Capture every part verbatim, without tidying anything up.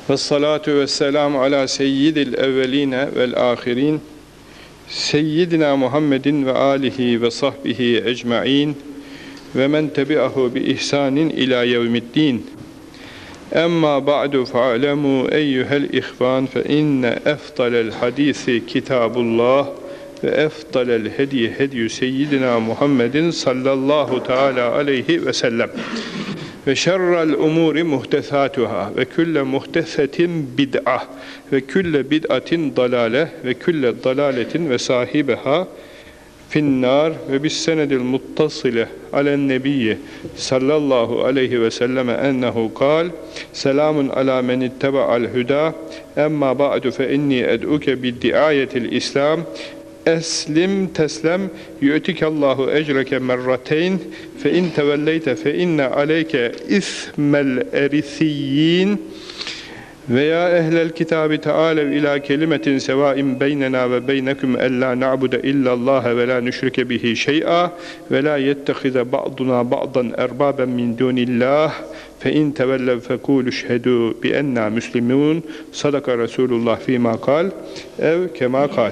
Vessalatu vesselamu ala seyyidil evveline vel ahirin seyyidina Muhammedin ve alihi ve sahbihi ecmain ve men tebi'ahu bi ihsanin ila yevmiddin. Emma ba'du fa'alemu eyyuhel ihvan fe inne efdalel hadisi kitabullah ve efdalel hediye hediyü seyyidina Muhammedin sallallahu teala aleyhi ve sellem. Ve şerrel umuri muhtesatuhâ ve külle muhtesetin bid'ah ve külle bid'atin dalale ve külle dalaletin ve sahibeha finnâr ve bis senedil muttasile alen nebiyyi sallallahu aleyhi ve selleme ennehu kal selamun ala men itteba'al hüdâ emma ba'du fe inni ed'uke biddiayetil islam eslim teslem yu'tikallahu ecreke merrateyn fe in tevelleyte fe inne aleyke ismel erisiyyin ve ya ehlel kitabi taalev ila kelimetin sevaim beynena ve beynekum ella na'bude illallâhe ve la nüşrike bihi şey'a ve la yettehize ba'duna ba'dan erbaben min dunillah fe in tevellev fekûlü şhedû bi enna müslimûn sadaka Resulullah fîmâ kal ev kemâ kal.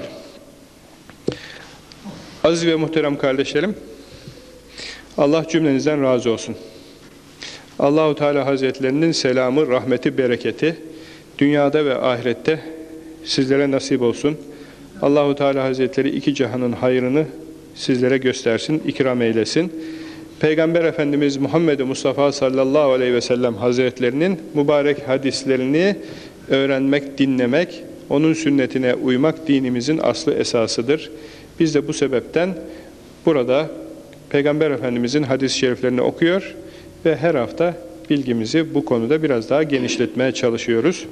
Aziz ve muhterem kardeşlerim, Allah cümlenizden razı olsun. Allah-u Teala Hazretlerinin selamı, rahmeti, bereketi dünyada ve ahirette sizlere nasip olsun. Allah-u Teala Hazretleri iki cihanın hayrını sizlere göstersin, ikram eylesin. Peygamber Efendimiz Muhammed Mustafa sallallahu aleyhi ve sellem Hazretlerinin mübarek hadislerini öğrenmek, dinlemek, onun sünnetine uymak dinimizin aslı esasıdır. Biz de bu sebepten burada Peygamber Efendimizin hadis-i şeriflerini okuyor ve her hafta bilgimizi bu konuda biraz daha genişletmeye çalışıyoruz.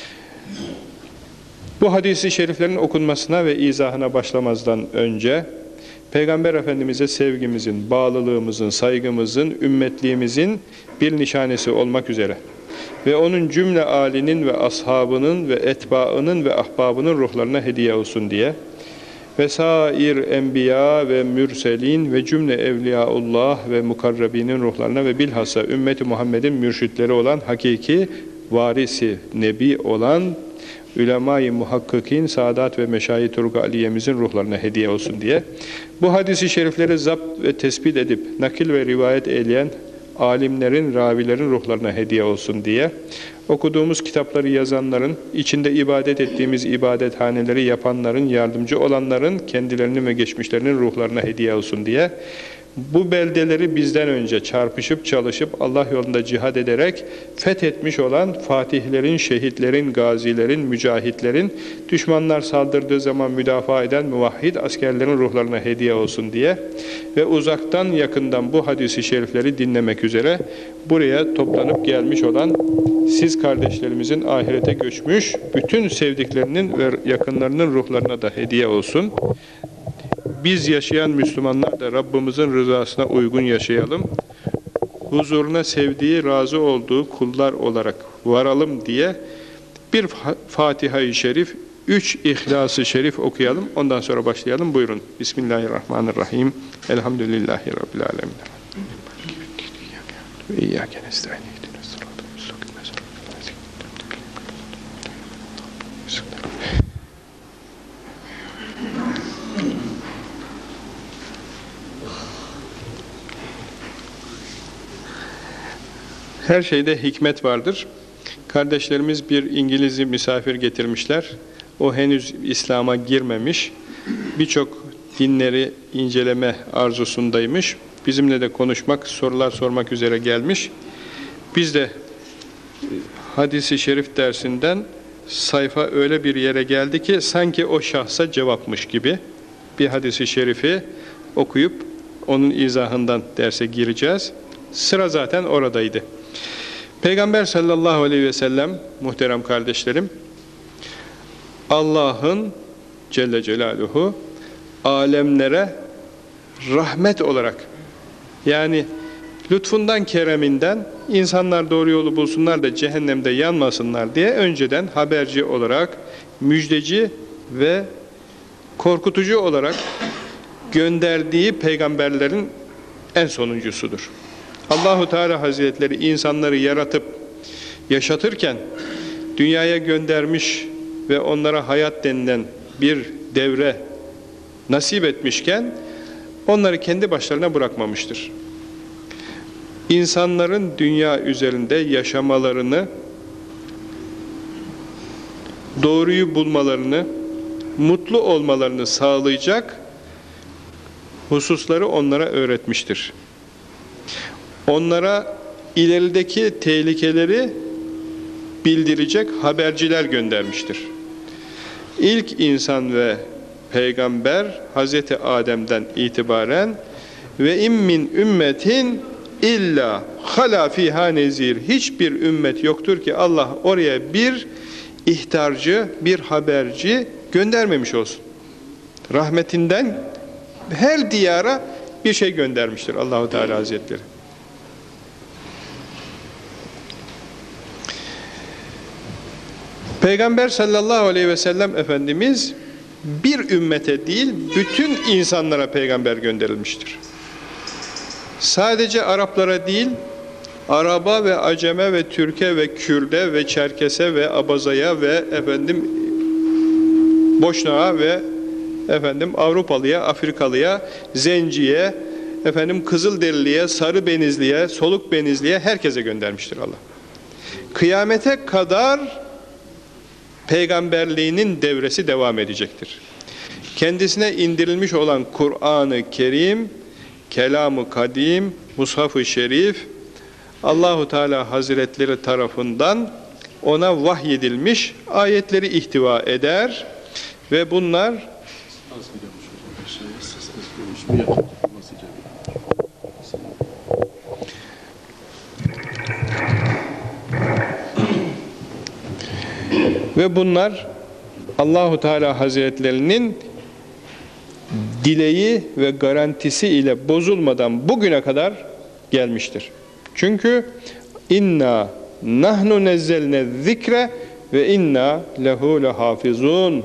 Bu hadis-i şeriflerin okunmasına ve izahına başlamazdan önce Peygamber Efendimiz'e sevgimizin, bağlılığımızın, saygımızın, ümmetliğimizin bir nişanesi olmak üzere ve onun cümle âlinin ve ashabının ve etbaının ve ahbabının ruhlarına hediye olsun diye vesair enbiya ve mürselin ve cümle evliyaullah ve mukarrabinin ruhlarına ve bilhassa ümmeti Muhammed'in mürşitleri olan hakiki varisi nebi olan ulema-i muhakkikin, saadat ve meşayih Turuk Aliye'mizin ruhlarına hediye olsun diye bu hadisi şerifleri zapt ve tespit edip nakil ve rivayet eyleyen alimlerin, ravilerin ruhlarına hediye olsun diye okuduğumuz kitapları yazanların, içinde ibadet ettiğimiz ibadethaneleri yapanların, yardımcı olanların, kendilerinin ve geçmişlerinin ruhlarına hediye olsun diye bu beldeleri bizden önce çarpışıp çalışıp Allah yolunda cihad ederek fethetmiş olan fatihlerin, şehitlerin, gazilerin, mücahitlerin, düşmanlar saldırdığı zaman müdafaa eden muvahhid askerlerin ruhlarına hediye olsun diye ve uzaktan yakından bu hadis-i şerifleri dinlemek üzere buraya toplanıp gelmiş olan siz kardeşlerimizin ahirete göçmüş bütün sevdiklerinin ve yakınlarının ruhlarına da hediye olsun. Biz yaşayan Müslümanlar da Rabbimizin rızasına uygun yaşayalım. Huzuruna sevdiği, razı olduğu kullar olarak varalım diye bir Fatiha-i Şerif, üç İhlas-ı Şerif okuyalım. Ondan sonra başlayalım. Buyurun. Bismillahirrahmanirrahim. Elhamdülillahi Rabbil alemin. Ve İyyâke nestaîn. Her şeyde hikmet vardır. Kardeşlerimiz bir İngiliz'i misafir getirmişler. O henüz İslam'a girmemiş. Birçok dinleri inceleme arzusundaymış. Bizimle de konuşmak, sorular sormak üzere gelmiş. Biz de hadis-i şerif dersinden sayfa öyle bir yere geldi ki sanki o şahsa cevapmış gibi bir hadis-i şerifi okuyup onun izahından derse gireceğiz. Sıra zaten oradaydı. Peygamber sallallahu aleyhi ve sellem, muhterem kardeşlerim, Allah'ın Celle Celaluhu alemlere rahmet olarak, yani lütfundan, kereminden insanlar doğru yolu bulsunlar da cehennemde yanmasınlar diye önceden haberci olarak, müjdeci ve korkutucu olarak gönderdiği peygamberlerin en sonuncusudur. Allahu Teala Hazretleri insanları yaratıp yaşatırken dünyaya göndermiş ve onlara hayat denilen bir devre nasip etmişken onları kendi başlarına bırakmamıştır. İnsanların dünya üzerinde yaşamalarını, doğruyu bulmalarını, mutlu olmalarını sağlayacak hususları onlara öğretmiştir. Onlara ilerideki tehlikeleri bildirecek haberciler göndermiştir. İlk insan ve peygamber Hazreti Adem'den itibaren ve immin ümmetin illa hala fiha nezir, hiçbir ümmet yoktur ki Allah oraya bir ihtarcı, bir haberci göndermemiş olsun. Rahmetinden her diyara bir şey göndermiştir Allahu Teala Hazretleri. Peygamber sallallahu aleyhi ve sellem Efendimiz bir ümmete değil, bütün insanlara peygamber gönderilmiştir. Sadece Araplara değil, Araba ve Aceme ve Türke ve Kürde ve Çerkese ve Abazaya ve efendim Boşnağa ve efendim Avrupalıya, Afrikalıya, Zenciye, efendim Kızılderiliye, Sarıbenizliye, Solukbenizliye herkese göndermiştir Allah. Kıyamete kadar peygamberliğinin devresi devam edecektir. Kendisine indirilmiş olan Kur'an-ı Kerim, Kelam-ı Kadim, Mushaf-ı Şerif, Allahu Teala Hazretleri tarafından ona vahyedilmiş ayetleri ihtiva eder ve bunlar ve bunlar Allahu Teala Hazretlerinin dileği ve garantisi ile bozulmadan bugüne kadar gelmiştir. Çünkü inna nahnu nezzelne zikre ve inna lehu lehafizun.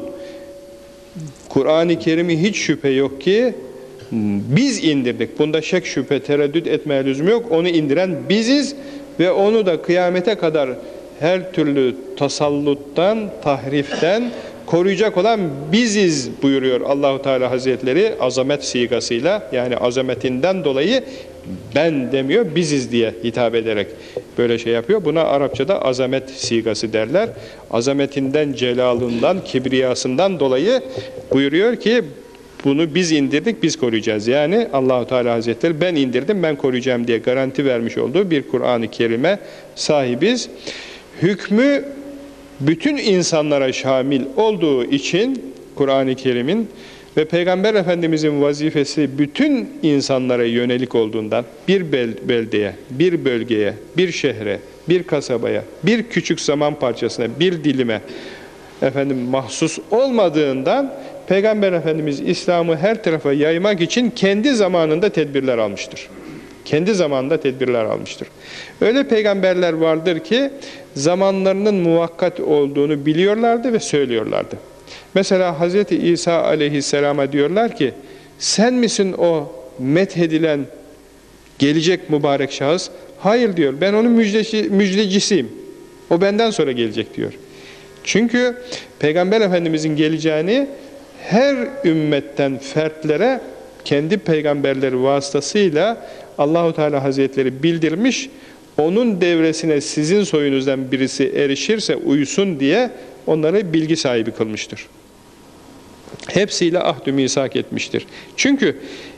Kur'an-ı Kerim'i hiç şüphe yok ki biz indirdik. Bunda şek şüphe tereddüt etmeye lüzum yok. Onu indiren biziz ve onu da kıyamete kadar her türlü tasalluttan, tahriften koruyacak olan biziz buyuruyor Allahu Teala Hazretleri azamet sigasıyla, yani azametinden dolayı ben demiyor, biziz diye hitap ederek böyle şey yapıyor. Buna Arapçada azamet sigası derler. Azametinden, celalından, kibriyasından dolayı buyuruyor ki bunu biz indirdik, biz koruyacağız. Yani Allahu Teala Hazretleri ben indirdim, ben koruyacağım diye garanti vermiş olduğu bir Kur'an-ı Kerim'e sahibiz. Hükmü bütün insanlara şamil olduğu için Kur'an-ı Kerim'in ve Peygamber Efendimizin vazifesi bütün insanlara yönelik olduğundan bir beldeye, bir bölgeye, bir şehre, bir kasabaya, bir küçük zaman parçasına, bir dilime efendim mahsus olmadığından Peygamber Efendimiz İslam'ı her tarafa yaymak için kendi zamanında tedbirler almıştır. Kendi zamanında tedbirler almıştır. Öyle peygamberler vardır ki zamanlarının muvakkat olduğunu biliyorlardı ve söylüyorlardı. Mesela Hazreti İsa aleyhisselama diyorlar ki sen misin o methedilen gelecek mübarek şahıs? Hayır diyor, ben onun müjdeci, müjdecisiyim. O benden sonra gelecek diyor. Çünkü Peygamber Efendimizin geleceğini her ümmetten fertlere kendi peygamberleri vasıtasıyla Allahu Teala Hazretleri bildirmiş, onun devresine sizin soyunuzdan birisi erişirse uysun diye onları bilgi sahibi kılmıştır. Hepsiyle ahdü misak etmiştir. Çünkü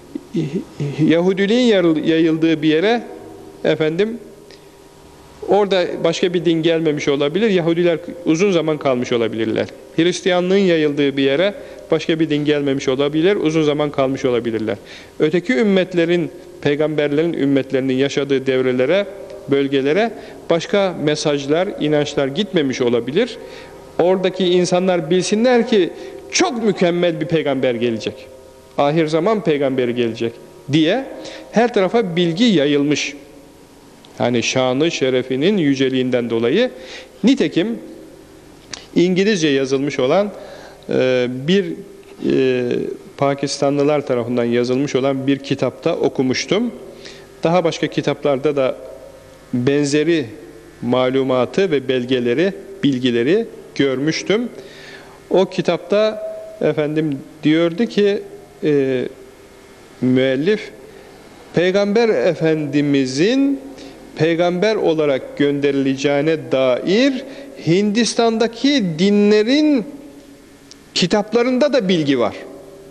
Yahudiliğin yayıldığı bir yere efendim orada başka bir din gelmemiş olabilir. Yahudiler uzun zaman kalmış olabilirler. Hristiyanlığın yayıldığı bir yere başka bir din gelmemiş olabilir. Uzun zaman kalmış olabilirler. Öteki ümmetlerin, peygamberlerin ümmetlerinin yaşadığı devrelere, bölgelere başka mesajlar, inançlar gitmemiş olabilir. Oradaki insanlar bilsinler ki çok mükemmel bir peygamber gelecek. Ahir zaman peygamberi gelecek diye her tarafa bilgi yayılmış. Yani şanı, şerefinin yüceliğinden dolayı. Nitekim İngilizce yazılmış olan e, bir e, Pakistanlılar tarafından yazılmış olan bir kitapta okumuştum. Daha başka kitaplarda da benzeri malumatı ve belgeleri bilgileri görmüştüm. O kitapta efendim diyordu ki e, müellif, Peygamber Efendimizin peygamber olarak gönderileceğine dair Hindistan'daki dinlerin kitaplarında da bilgi var.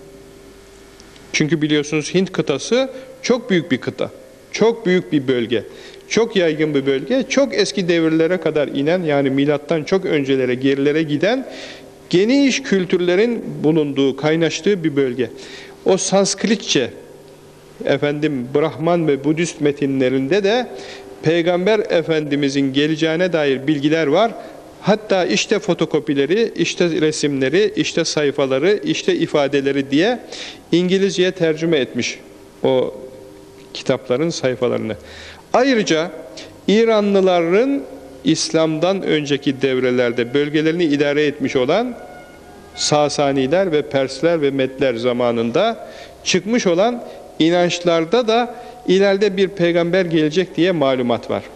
Çünkü biliyorsunuz Hint kıtası çok büyük bir kıta. Çok büyük bir bölge. Çok yaygın bir bölge. Çok eski devirlere kadar inen, yani milattan çok öncelere, gerilere giden geniş kültürlerin bulunduğu, kaynaştığı bir bölge. O Sanskritçe, efendim Brahman ve Budist metinlerinde de Peygamber Efendimizin geleceğine dair bilgiler var. Hatta işte fotokopileri, işte resimleri, işte sayfaları, işte ifadeleri diye İngilizceye tercüme etmiş o kitapların sayfalarını. Ayrıca İranlıların İslam'dan önceki devrelerde bölgelerini idare etmiş olan Sasaniler ve Persler ve Medler zamanında çıkmış olan inançlarda da ileride bir peygamber gelecek diye malumat var.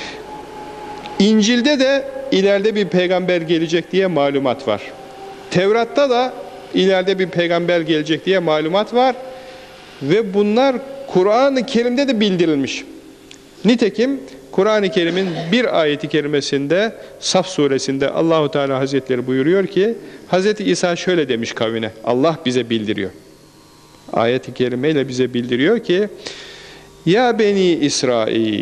İncil'de de ileride bir peygamber gelecek diye malumat var. Tevrat'ta da ileride bir peygamber gelecek diye malumat var. Ve bunlar Kur'an-ı Kerim'de de bildirilmiş. Nitekim Kur'an-ı Kerim'in bir ayeti kerimesinde, Saf suresinde Allahu Teala Hazretleri buyuruyor ki, Hazreti İsa şöyle demiş kavmine, Allah bize bildiriyor. Ayet-i kerimeyle bize bildiriyor ki, ya beni İsrail,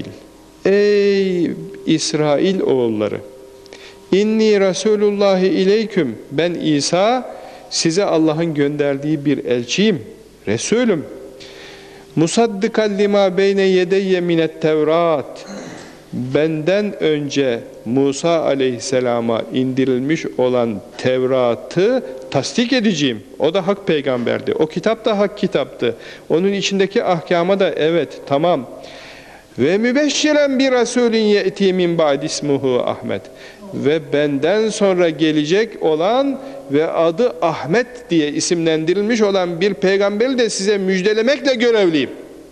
ey İsrail oğulları, inni Resulullahi ileyküm, ben İsa size Allah'ın gönderdiği bir elçiyim, Resulüm. Musaddikan lima beyne yedeyye minet Tevrat, benden önce Musa aleyhisselama indirilmiş olan Tevrat'ı tasdik edeceğim. O da hak peygamberdi. O kitap da hak kitaptı. Onun içindeki ahkama da evet, tamam. Ve mübeşşiren bir rasulün ye'ti min ba'di ismuhu Ahmet. Ve benden sonra gelecek olan ve adı Ahmet diye isimlendirilmiş olan bir peygamberi de size müjdelemekle görevliyim.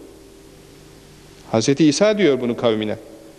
Hazreti İsa diyor bunu kavmine.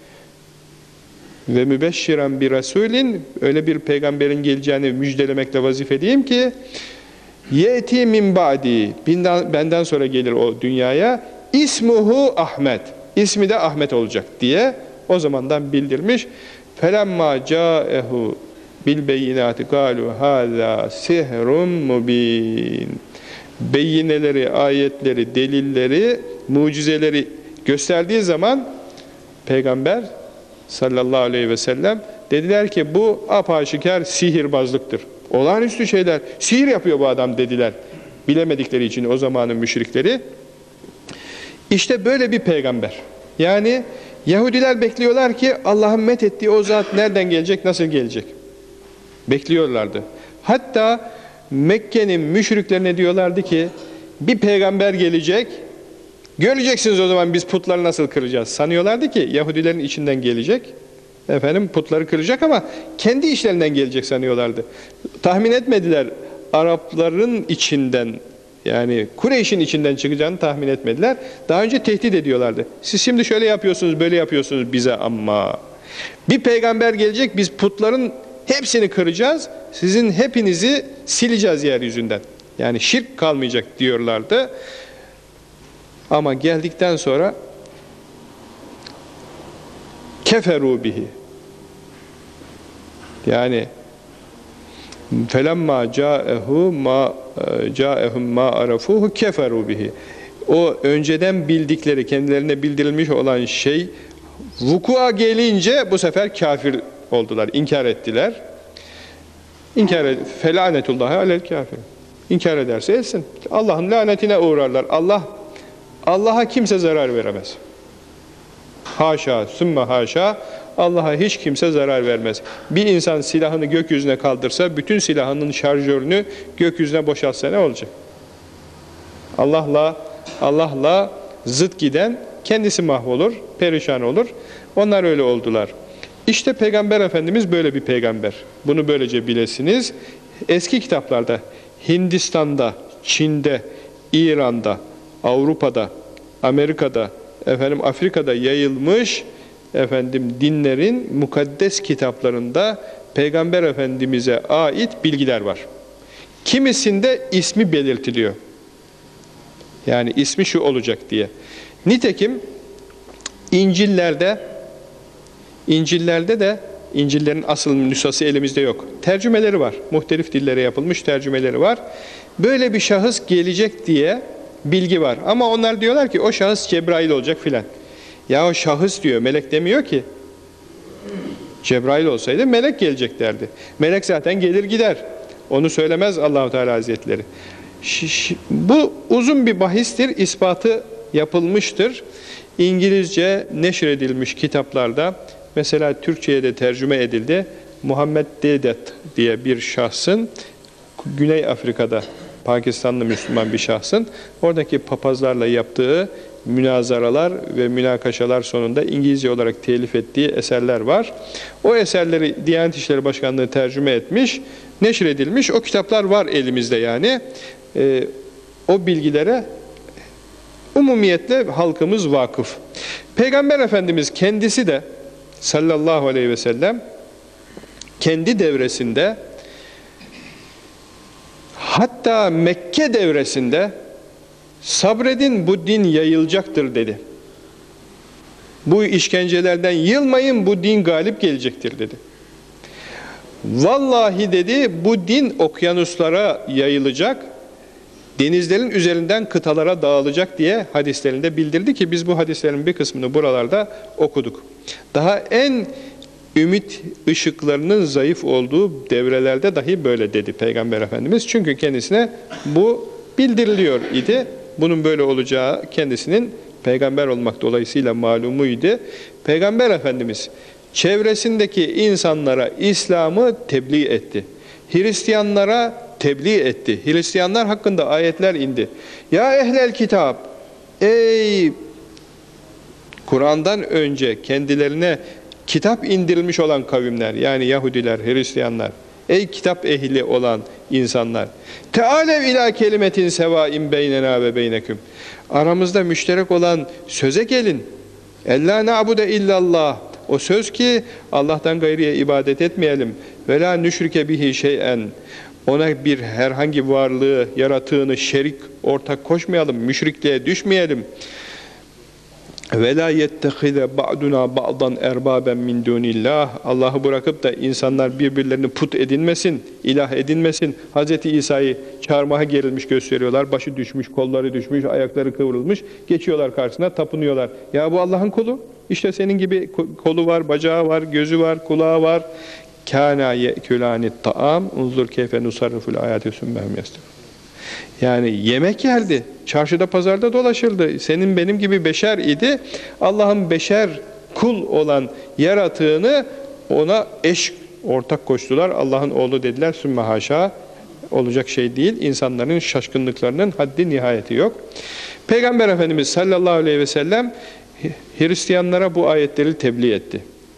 Ve mübeşşiren bir rasulin, öyle bir peygamberin geleceğini müjdelemekle vazifeliyim ki ye'ti min ba'di, benden sonra gelir o dünyaya, ismuhu Ahmet, ismi de Ahmet olacak diye o zamandan bildirmiş. Felemma ca'ehu bil beyinati galu hâzâ sihrun mubin. Beyineleri, ayetleri, delilleri, mucizeleri gösterdiği zaman Peygamber sallallahu aleyhi ve sellem dediler ki bu apaşikar sihirbazlıktır. Olağanüstü şeyler, sihir yapıyor bu adam dediler. Bilemedikleri için o zamanın müşrikleri. İşte böyle bir peygamber. Yani Yahudiler bekliyorlar ki Allah'ın methettiği o zat nereden gelecek, nasıl gelecek? Bekliyorlardı. Hatta Mekke'nin müşriklerine diyorlardı ki bir peygamber gelecek, göreceksiniz o zaman biz putları nasıl kıracağız. Sanıyorlardı ki Yahudilerin içinden gelecek, efendim putları kıracak ama kendi işlerinden gelecek sanıyorlardı. Tahmin etmediler Arapların içinden, yani Kureyş'in içinden çıkacağını tahmin etmediler. Daha önce tehdit ediyorlardı. Siz şimdi şöyle yapıyorsunuz, böyle yapıyorsunuz bize ama bir peygamber gelecek, biz putların hepsini kıracağız, sizin hepinizi sileceğiz yeryüzünden. Yani şirk kalmayacak diyorlardı. Ama geldikten sonra keferu bihi. Yani felemma ca'ehu ma ca'ehum ma arafuhu keferu bihi. O önceden bildikleri, kendilerine bildirilmiş olan şey vukua gelince bu sefer kafir oldular, inkar ettiler. İnkar et, felanetullahi alel kafir. İnkar ederse etsin. Allah'ın lanetine uğrarlar. Allah Allah'a kimse zarar veremez. Haşa, sümme haşa, Allah'a hiç kimse zarar vermez. Bir insan silahını gökyüzüne kaldırsa, bütün silahının şarjörünü gökyüzüne boşaltsa ne olacak? Allah'la Allah'la zıt giden kendisi mahvolur, perişan olur. Onlar öyle oldular. İşte Peygamber Efendimiz böyle bir peygamber. Bunu böylece bilesiniz. Eski kitaplarda Hindistan'da, Çin'de, İran'da, Avrupa'da, Amerika'da, efendim Afrika'da yayılmış efendim dinlerin mukaddes kitaplarında Peygamber Efendimiz'e ait bilgiler var. Kimisinde ismi belirtiliyor. Yani ismi şu olacak diye. Nitekim İncil'lerde İncil'lerde de İncil'lerin asıl nüshası elimizde yok. Tercümeleri var. Muhtelif dillere yapılmış tercümeleri var. Böyle bir şahıs gelecek diye bilgi var. Ama onlar diyorlar ki o şahıs Cebrail olacak filan. Ya o şahıs diyor, melek demiyor ki. Cebrail olsaydı melek gelecek derdi. Melek zaten gelir gider. Onu söylemez Allah-u Teala Hazretleri. Bu uzun bir bahistir, ispatı yapılmıştır. İngilizce neşredilmiş kitaplarda, mesela Türkçe'ye de tercüme edildi. Muhammed Dedet diye bir şahsın, Güney Afrika'da Pakistanlı Müslüman bir şahsın, oradaki papazlarla yaptığı münazaralar ve münakaşalar sonunda İngilizce olarak telif ettiği eserler var. O eserleri Diyanet İşleri Başkanlığı tercüme etmiş, neşredilmiş. O kitaplar var elimizde yani. Ee, o bilgilere umumiyetle halkımız vakıf. Peygamber Efendimiz kendisi de sallallahu aleyhi ve sellem kendi devresinde, hatta Mekke devresinde sabredin bu din yayılacaktır dedi. Bu işkencelerden yılmayın, bu din galip gelecektir dedi. Vallahi dedi bu din okyanuslara yayılacak, denizlerin üzerinden kıtalara dağılacak diye hadislerinde bildirdi ki biz bu hadislerin bir kısmını buralarda okuduk. Daha en ümit ışıklarının zayıf olduğu devrelerde dahi böyle dedi Peygamber Efendimiz. Çünkü kendisine bu bildiriliyor idi. Bunun böyle olacağı kendisinin peygamber olmak dolayısıyla malumuydu. Peygamber Efendimiz çevresindeki insanlara İslam'ı tebliğ etti. Hristiyanlara tebliğ etti. Hristiyanlar hakkında ayetler indi. Ya ehlel kitap, ey Kur'an'dan önce kendilerine kitap indirilmiş olan kavimler, yani Yahudiler, Hristiyanlar, ey kitap ehli olan insanlar, teâlev ilâ kelimetin sevâin beynenâ ve beyneküm, aramızda müşterek olan söze gelin. Ellâ na'bude illallah, o söz ki Allah'tan gayriye ibadet etmeyelim. Ve lâ nüşrike bihi şey'en, ona bir herhangi varlığı, yaratığını şerik, ortak koşmayalım, müşrikliğe düşmeyelim. Ve la yettehize ba'duna ba'dan erbaben min dunillah, Allah'ı bırakıp da insanlar birbirlerini put edinmesin, ilah edinmesin. Hz. İsa'yı çarmıha gerilmiş gösteriyorlar, başı düşmüş, kolları düşmüş, ayakları kıvrılmış, geçiyorlar karşısına, tapınıyorlar. Ya bu Allah'ın kulu, işte senin gibi kolu var, bacağı var, gözü var, kulağı var. Kâna ye'külânit ta'am unzur keyfe nusarriful âyâti sümmehum yastık. Yani yemek yerdi, çarşıda pazarda dolaşırdı. Senin benim gibi beşer idi. Allah'ın beşer kul olan yaratığını ona eş ortak koştular. Allah'ın oğlu dediler. Sümme haşa, olacak şey değil. İnsanların şaşkınlıklarının haddi nihayeti yok. Peygamber Efendimiz sallallahu aleyhi ve sellem Hristiyanlara bu ayetleri tebliğ etti.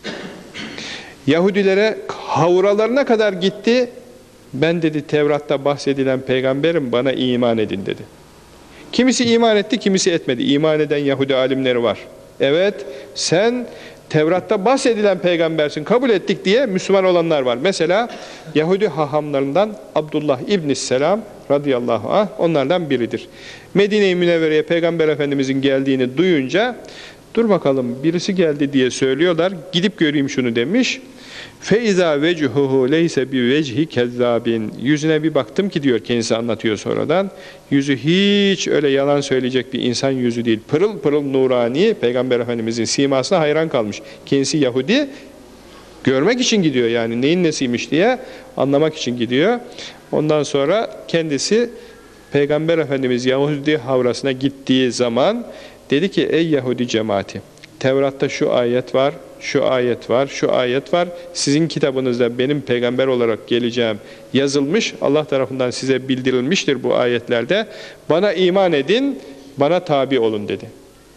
Yahudilere havralarına kadar gitti. Ben dedi Tevrat'ta bahsedilen peygamberim, bana iman edin dedi. Kimisi iman etti, kimisi etmedi. İman eden Yahudi alimleri var. Evet, sen Tevrat'ta bahsedilen peygambersin, kabul ettik diye Müslüman olanlar var. Mesela Yahudi hahamlarından Abdullah İbn Selam radıyallahu anh onlardan biridir. Medine-i Münevvere'ye Peygamber Efendimizin geldiğini duyunca, dur bakalım birisi geldi diye söylüyorlar, gidip göreyim şunu demiş. Feiza vechuhu leyse bi vecihi kezzabin, yüzüne bir baktım ki diyor, kendisi anlatıyor sonradan, yüzü hiç öyle yalan söyleyecek bir insan yüzü değil, pırıl pırıl nurani. Peygamber Efendimizin simasına hayran kalmış. Kendisi Yahudi, görmek için gidiyor, yani neyin nesiymiş diye anlamak için gidiyor. Ondan sonra kendisi Peygamber Efendimiz Yahudi havrasına gittiği zaman dedi ki, ey Yahudi cemaati, Tevrat'ta şu ayet var, şu ayet var, şu ayet var. Sizin kitabınızda benim peygamber olarak geleceğim yazılmış, Allah tarafından size bildirilmiştir bu ayetlerde. Bana iman edin, bana tabi olun dedi.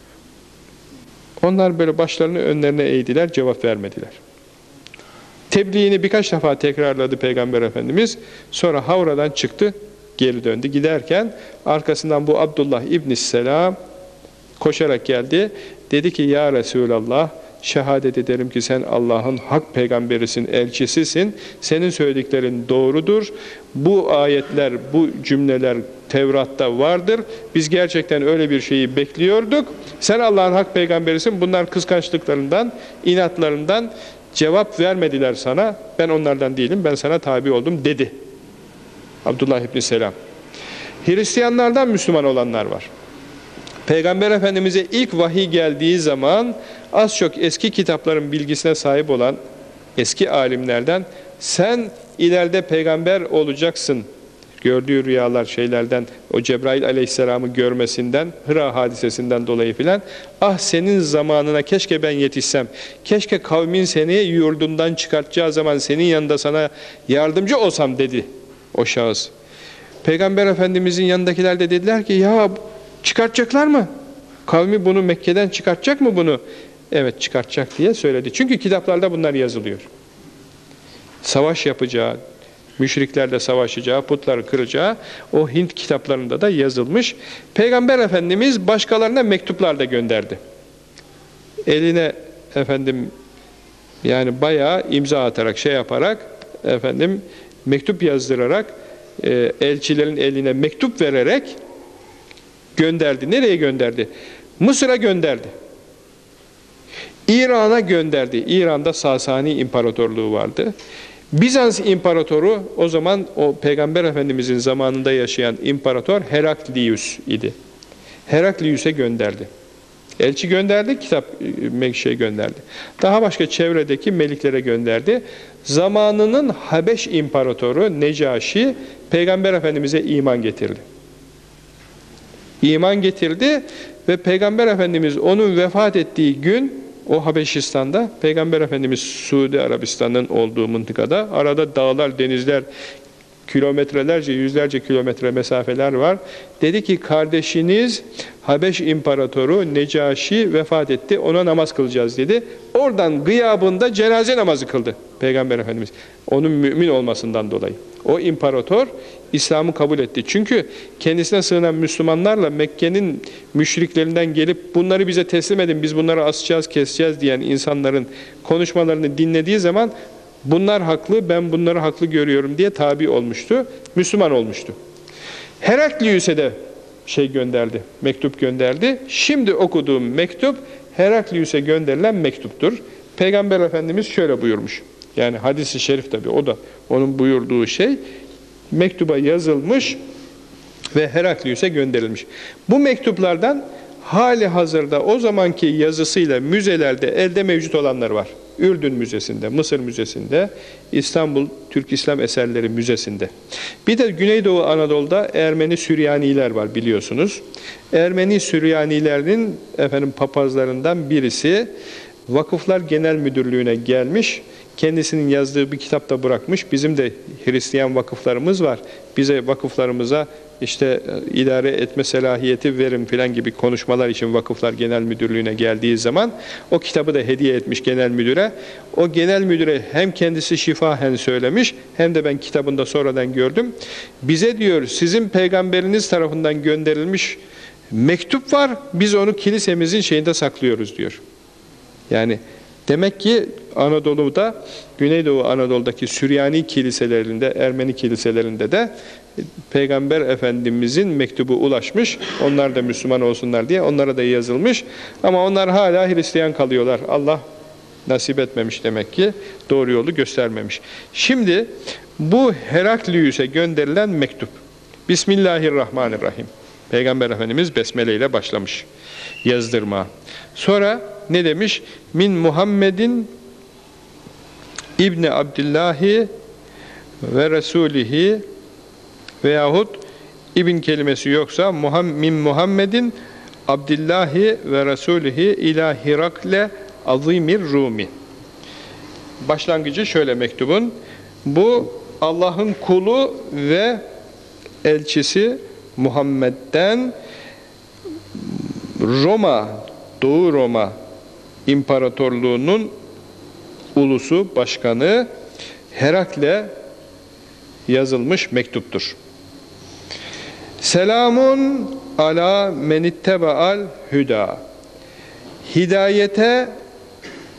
Onlar böyle başlarını önlerine eğdiler, cevap vermediler. Tebliğini birkaç defa tekrarladı Peygamber Efendimiz. Sonra havradan çıktı, geri döndü. Giderken arkasından bu Abdullah İbn Selam koşarak geldi. Dedi ki, ya Resulallah, şehadet ederim ki sen Allah'ın hak peygamberisin, elçisisin. Senin söylediklerin doğrudur. Bu ayetler, bu cümleler Tevrat'ta vardır. Biz gerçekten öyle bir şeyi bekliyorduk. Sen Allah'ın hak peygamberisin. Bunlar kıskançlıklarından, inatlarından cevap vermediler sana. Ben onlardan değilim. Ben sana tabi oldum dedi. Abdullah İbni Selam. Hristiyanlardan Müslüman olanlar var. Peygamber Efendimiz'e ilk vahiy geldiği zaman az çok eski kitapların bilgisine sahip olan eski alimlerden sen ileride peygamber olacaksın, gördüğü rüyalar şeylerden, o Cebrail aleyhisselamı görmesinden, Hıra hadisesinden dolayı filan, ah senin zamanına keşke ben yetişsem, keşke kavmin seni yurdundan çıkartacağı zaman senin yanında sana yardımcı olsam dedi o şahıs. Peygamber Efendimizin yanındakiler de dediler ki ya çıkartacaklar mı? Kavmi bunu Mekke'den çıkartacak mı bunu? Evet çıkartacak diye söyledi. Çünkü kitaplarda bunlar yazılıyor. Savaş yapacağı, müşriklerle savaşacağı, putları kıracağı o Hint kitaplarında da yazılmış. Peygamber Efendimiz başkalarına mektuplar da gönderdi. Eline efendim yani bayağı imza atarak şey yaparak efendim mektup yazdırarak e, elçilerin eline mektup vererek gönderdi. Nereye gönderdi? Mısır'a gönderdi. İran'a gönderdi. İran'da Sasani İmparatorluğu vardı. Bizans İmparatoru o zaman o Peygamber Efendimizin zamanında yaşayan İmparator Heraklius idi. Heraklius'e gönderdi. Elçi gönderdi, kitap şey gönderdi. Daha başka çevredeki meliklere gönderdi. Zamanının Habeş İmparatoru Necaşi Peygamber Efendimiz'e iman getirdi. İman getirdi ve Peygamber Efendimiz onun vefat ettiği gün o Habeşistan'da, Peygamber Efendimiz Suudi Arabistan'ın olduğu mıntıkada, arada dağlar, denizler, kilometrelerce, yüzlerce kilometre mesafeler var. Dedi ki kardeşiniz Habeş İmparatoru Necaşi vefat etti, ona namaz kılacağız dedi. Oradan gıyabında cenaze namazı kıldı Peygamber Efendimiz. Onun mümin olmasından dolayı. O imparator İslam'ı kabul etti. Çünkü kendisine sığınan Müslümanlarla Mekke'nin müşriklerinden gelip bunları bize teslim edin, biz bunları asacağız, keseceğiz diyen insanların konuşmalarını dinlediği zaman bunlar haklı, ben bunları haklı görüyorum diye tabi olmuştu. Müslüman olmuştu. Heraklius'e de şey gönderdi, mektup gönderdi. Şimdi okuduğum mektup Heraklius'e gönderilen mektuptur. Peygamber Efendimiz şöyle buyurmuş. Yani hadis-i şerif tabi o da onun buyurduğu şey mektuba yazılmış ve Heraklius'e gönderilmiş. Bu mektuplardan hali hazırda o zamanki yazısıyla müzelerde elde mevcut olanlar var. Ürdün Müzesi'nde, Mısır Müzesi'nde, İstanbul Türk İslam Eserleri Müzesi'nde. Bir de Güneydoğu Anadolu'da Ermeni Süryaniler var biliyorsunuz. Ermeni Süryanilerin efendim papazlarından birisi Vakıflar Genel Müdürlüğü'ne gelmiş. Kendisinin yazdığı bir kitapta bırakmış. Bizim de Hristiyan vakıflarımız var. Bize vakıflarımıza işte idare etme selahiyeti verin filan gibi konuşmalar için Vakıflar Genel Müdürlüğü'ne geldiği zaman o kitabı da hediye etmiş genel müdüre. O genel müdüre hem kendisi şifahen söylemiş hem de ben kitabında sonradan gördüm. Bize diyor sizin peygamberiniz tarafından gönderilmiş mektup var. Biz onu kilisemizin şeyinde saklıyoruz diyor. Yani demek ki Anadolu'da, Güneydoğu Anadolu'daki Süryani kiliselerinde, Ermeni kiliselerinde de Peygamber Efendimizin mektubu ulaşmış. Onlar da Müslüman olsunlar diye onlara da yazılmış. Ama onlar hala Hristiyan kalıyorlar. Allah nasip etmemiş demek ki. Doğru yolu göstermemiş. Şimdi bu Heraklius'e gönderilen mektup. Bismillahirrahmanirrahim. Peygamber Efendimiz besmele ile başlamış yazdırma. Sonra ne demiş? Min Muhammedin İbni Abdillahi ve Resulihi veyahut İbn kelimesi yoksa min Muhammedin Abdillahi ve Resulihi ila Hirakle azimir Rumi. Başlangıcı şöyle mektubun. Bu Allah'ın kulu ve elçisi Muhammed'den Roma, Doğu Roma İmparatorluğu'nun ulusu, başkanı Herakle yazılmış mektuptur. Selamun ala menittebe'al hüda. Hidayete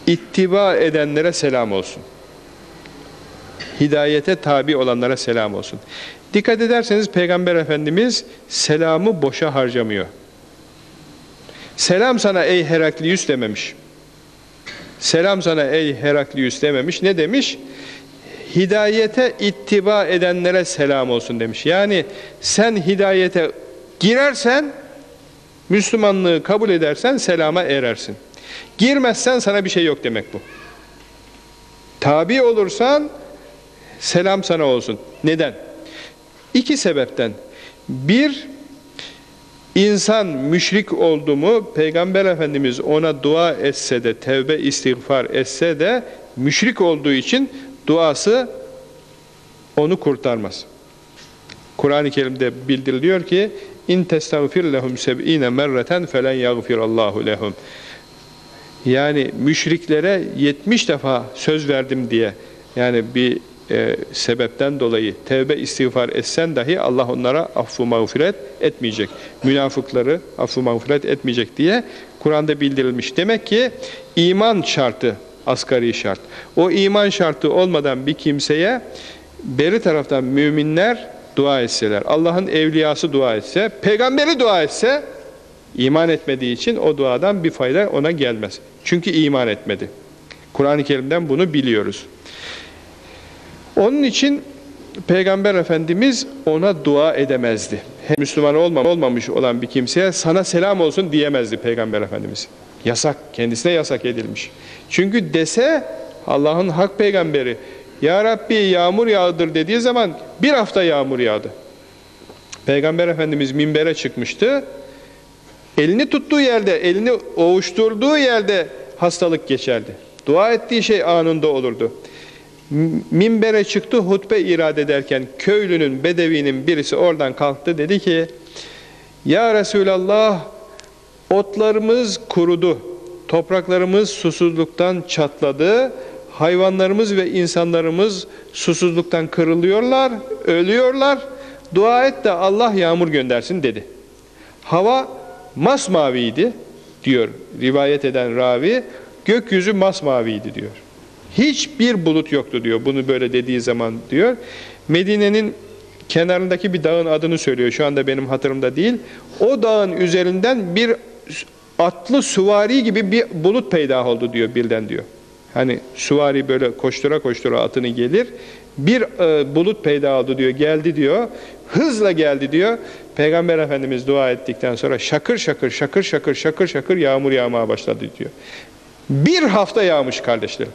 ittiba edenlere selam olsun. Hidayete tabi olanlara selam olsun. Dikkat ederseniz Peygamber Efendimiz selamı boşa harcamıyor. Selam sana ey Heraklius dememiş. Selam sana ey Heraklius dememiş. Ne demiş? Hidayete ittiba edenlere selam olsun demiş. Yani sen hidayete girersen, Müslümanlığı kabul edersen selama erersin. Girmezsen sana bir şey yok demek bu. Tabi olursan selam sana olsun. Neden? İki sebepten. Bir, insan müşrik oldu mu, Peygamber Efendimiz ona dua etse de, tevbe istiğfar etse de, müşrik olduğu için duası onu kurtarmaz. Kur'an-ı Kerim'de bildiriliyor ki in testağfir lehum seb'ine merreten felen yagfirallahu lehum. Yani müşriklere yetmiş defa söz verdim diye, yani bir e, sebepten dolayı tevbe istiğfar etsen dahi Allah onlara affı mağfiret etmeyecek. Münafıkları affı mağfiret etmeyecek diye Kur'an'da bildirilmiş. Demek ki iman şartı asgari şart. O iman şartı olmadan bir kimseye beri taraftan müminler dua etseler, Allah'ın evliyası dua etse, peygamberi dua etse, iman etmediği için o duadan bir fayda ona gelmez. Çünkü iman etmedi. Kur'an-ı Kerim'den bunu biliyoruz. Onun için Peygamber Efendimiz ona dua edemezdi. Hem Müslüman olmamış olan bir kimseye sana selam olsun diyemezdi Peygamber Efendimiz. Yasak, kendisine yasak edilmiş. Çünkü dese Allah'ın hak peygamberi Ya Rabbi yağmur yağdır dediği zaman bir hafta yağmur yağdı. Peygamber Efendimiz minbere çıkmıştı. Elini tuttuğu yerde, elini ovuşturduğu yerde hastalık geçerdi. Dua ettiği şey anında olurdu. Minbere çıktı, hutbe irad ederken köylünün, bedevinin birisi oradan kalktı, dedi ki Ya Resulallah, otlarımız kurudu, topraklarımız susuzluktan çatladı, hayvanlarımız ve insanlarımız susuzluktan kırılıyorlar, ölüyorlar, dua et de Allah yağmur göndersin dedi. Hava masmaviydi diyor rivayet eden ravi, gökyüzü masmaviydi diyor. Hiçbir bulut yoktu diyor bunu böyle dediği zaman diyor. Medine'nin kenarındaki bir dağın adını söylüyor, şu anda benim hatırımda değil. O dağın üzerinden bir atlı süvari gibi bir bulut peydah oldu diyor birden diyor. Hani süvari böyle koştura koştura atını gelir, bir e, bulut peydah oldu diyor, geldi diyor, hızla geldi diyor. Peygamber Efendimiz dua ettikten sonra şakır şakır şakır şakır şakır şakır yağmur yağmaya başladı diyor. Bir hafta yağmış kardeşlerim.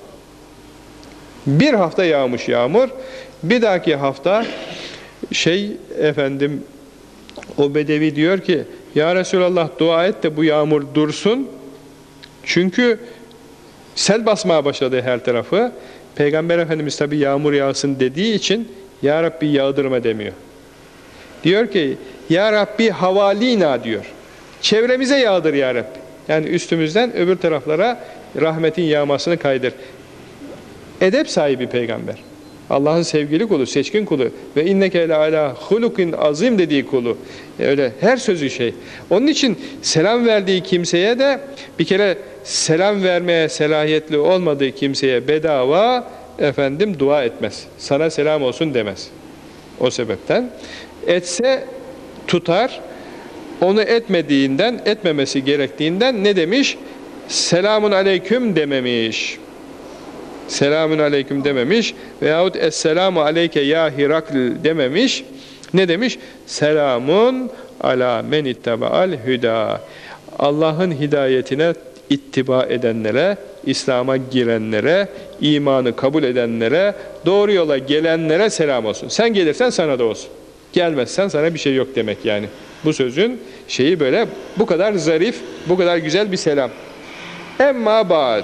Bir hafta yağmış yağmur. Bir dahaki hafta şey efendim o bedevi diyor ki Ya Resulallah dua et de bu yağmur dursun. Çünkü sel basmaya başladı her tarafı. Peygamber Efendimiz tabi yağmur yağsın dediği için Ya Rabbi yağdırma demiyor. Diyor ki Ya Rabbi havalina diyor. Çevremize yağdır Ya Rabbi. Yani üstümüzden öbür taraflara rahmetin yağmasını kaydır. Edep sahibi peygamber. Allah'ın sevgili kulu, seçkin kulu ve inneke le ala hulukin azim dediği kulu. Öyle her sözü şey. Onun için selam verdiği kimseye de bir kere selam vermeye selahiyetli olmadığı kimseye bedava efendim dua etmez. Sana selam olsun demez. O sebepten etse tutar. Onu etmediğinden, etmemesi gerektiğinden ne demiş? Selamun aleyküm dememiş. Selamun aleyküm dememiş veyahut esselamu aleyke ya Hirakl dememiş. Ne demiş? Selamun ala men ittaba'al hüda. Allah'ın hidayetine ittiba edenlere, İslam'a girenlere, imanı kabul edenlere, doğru yola gelenlere selam olsun. Sen gelirsen sana da olsun. Gelmezsen sana bir şey yok demek yani. Bu sözün şeyi böyle, bu kadar zarif, bu kadar güzel bir selam. Emma ba'd.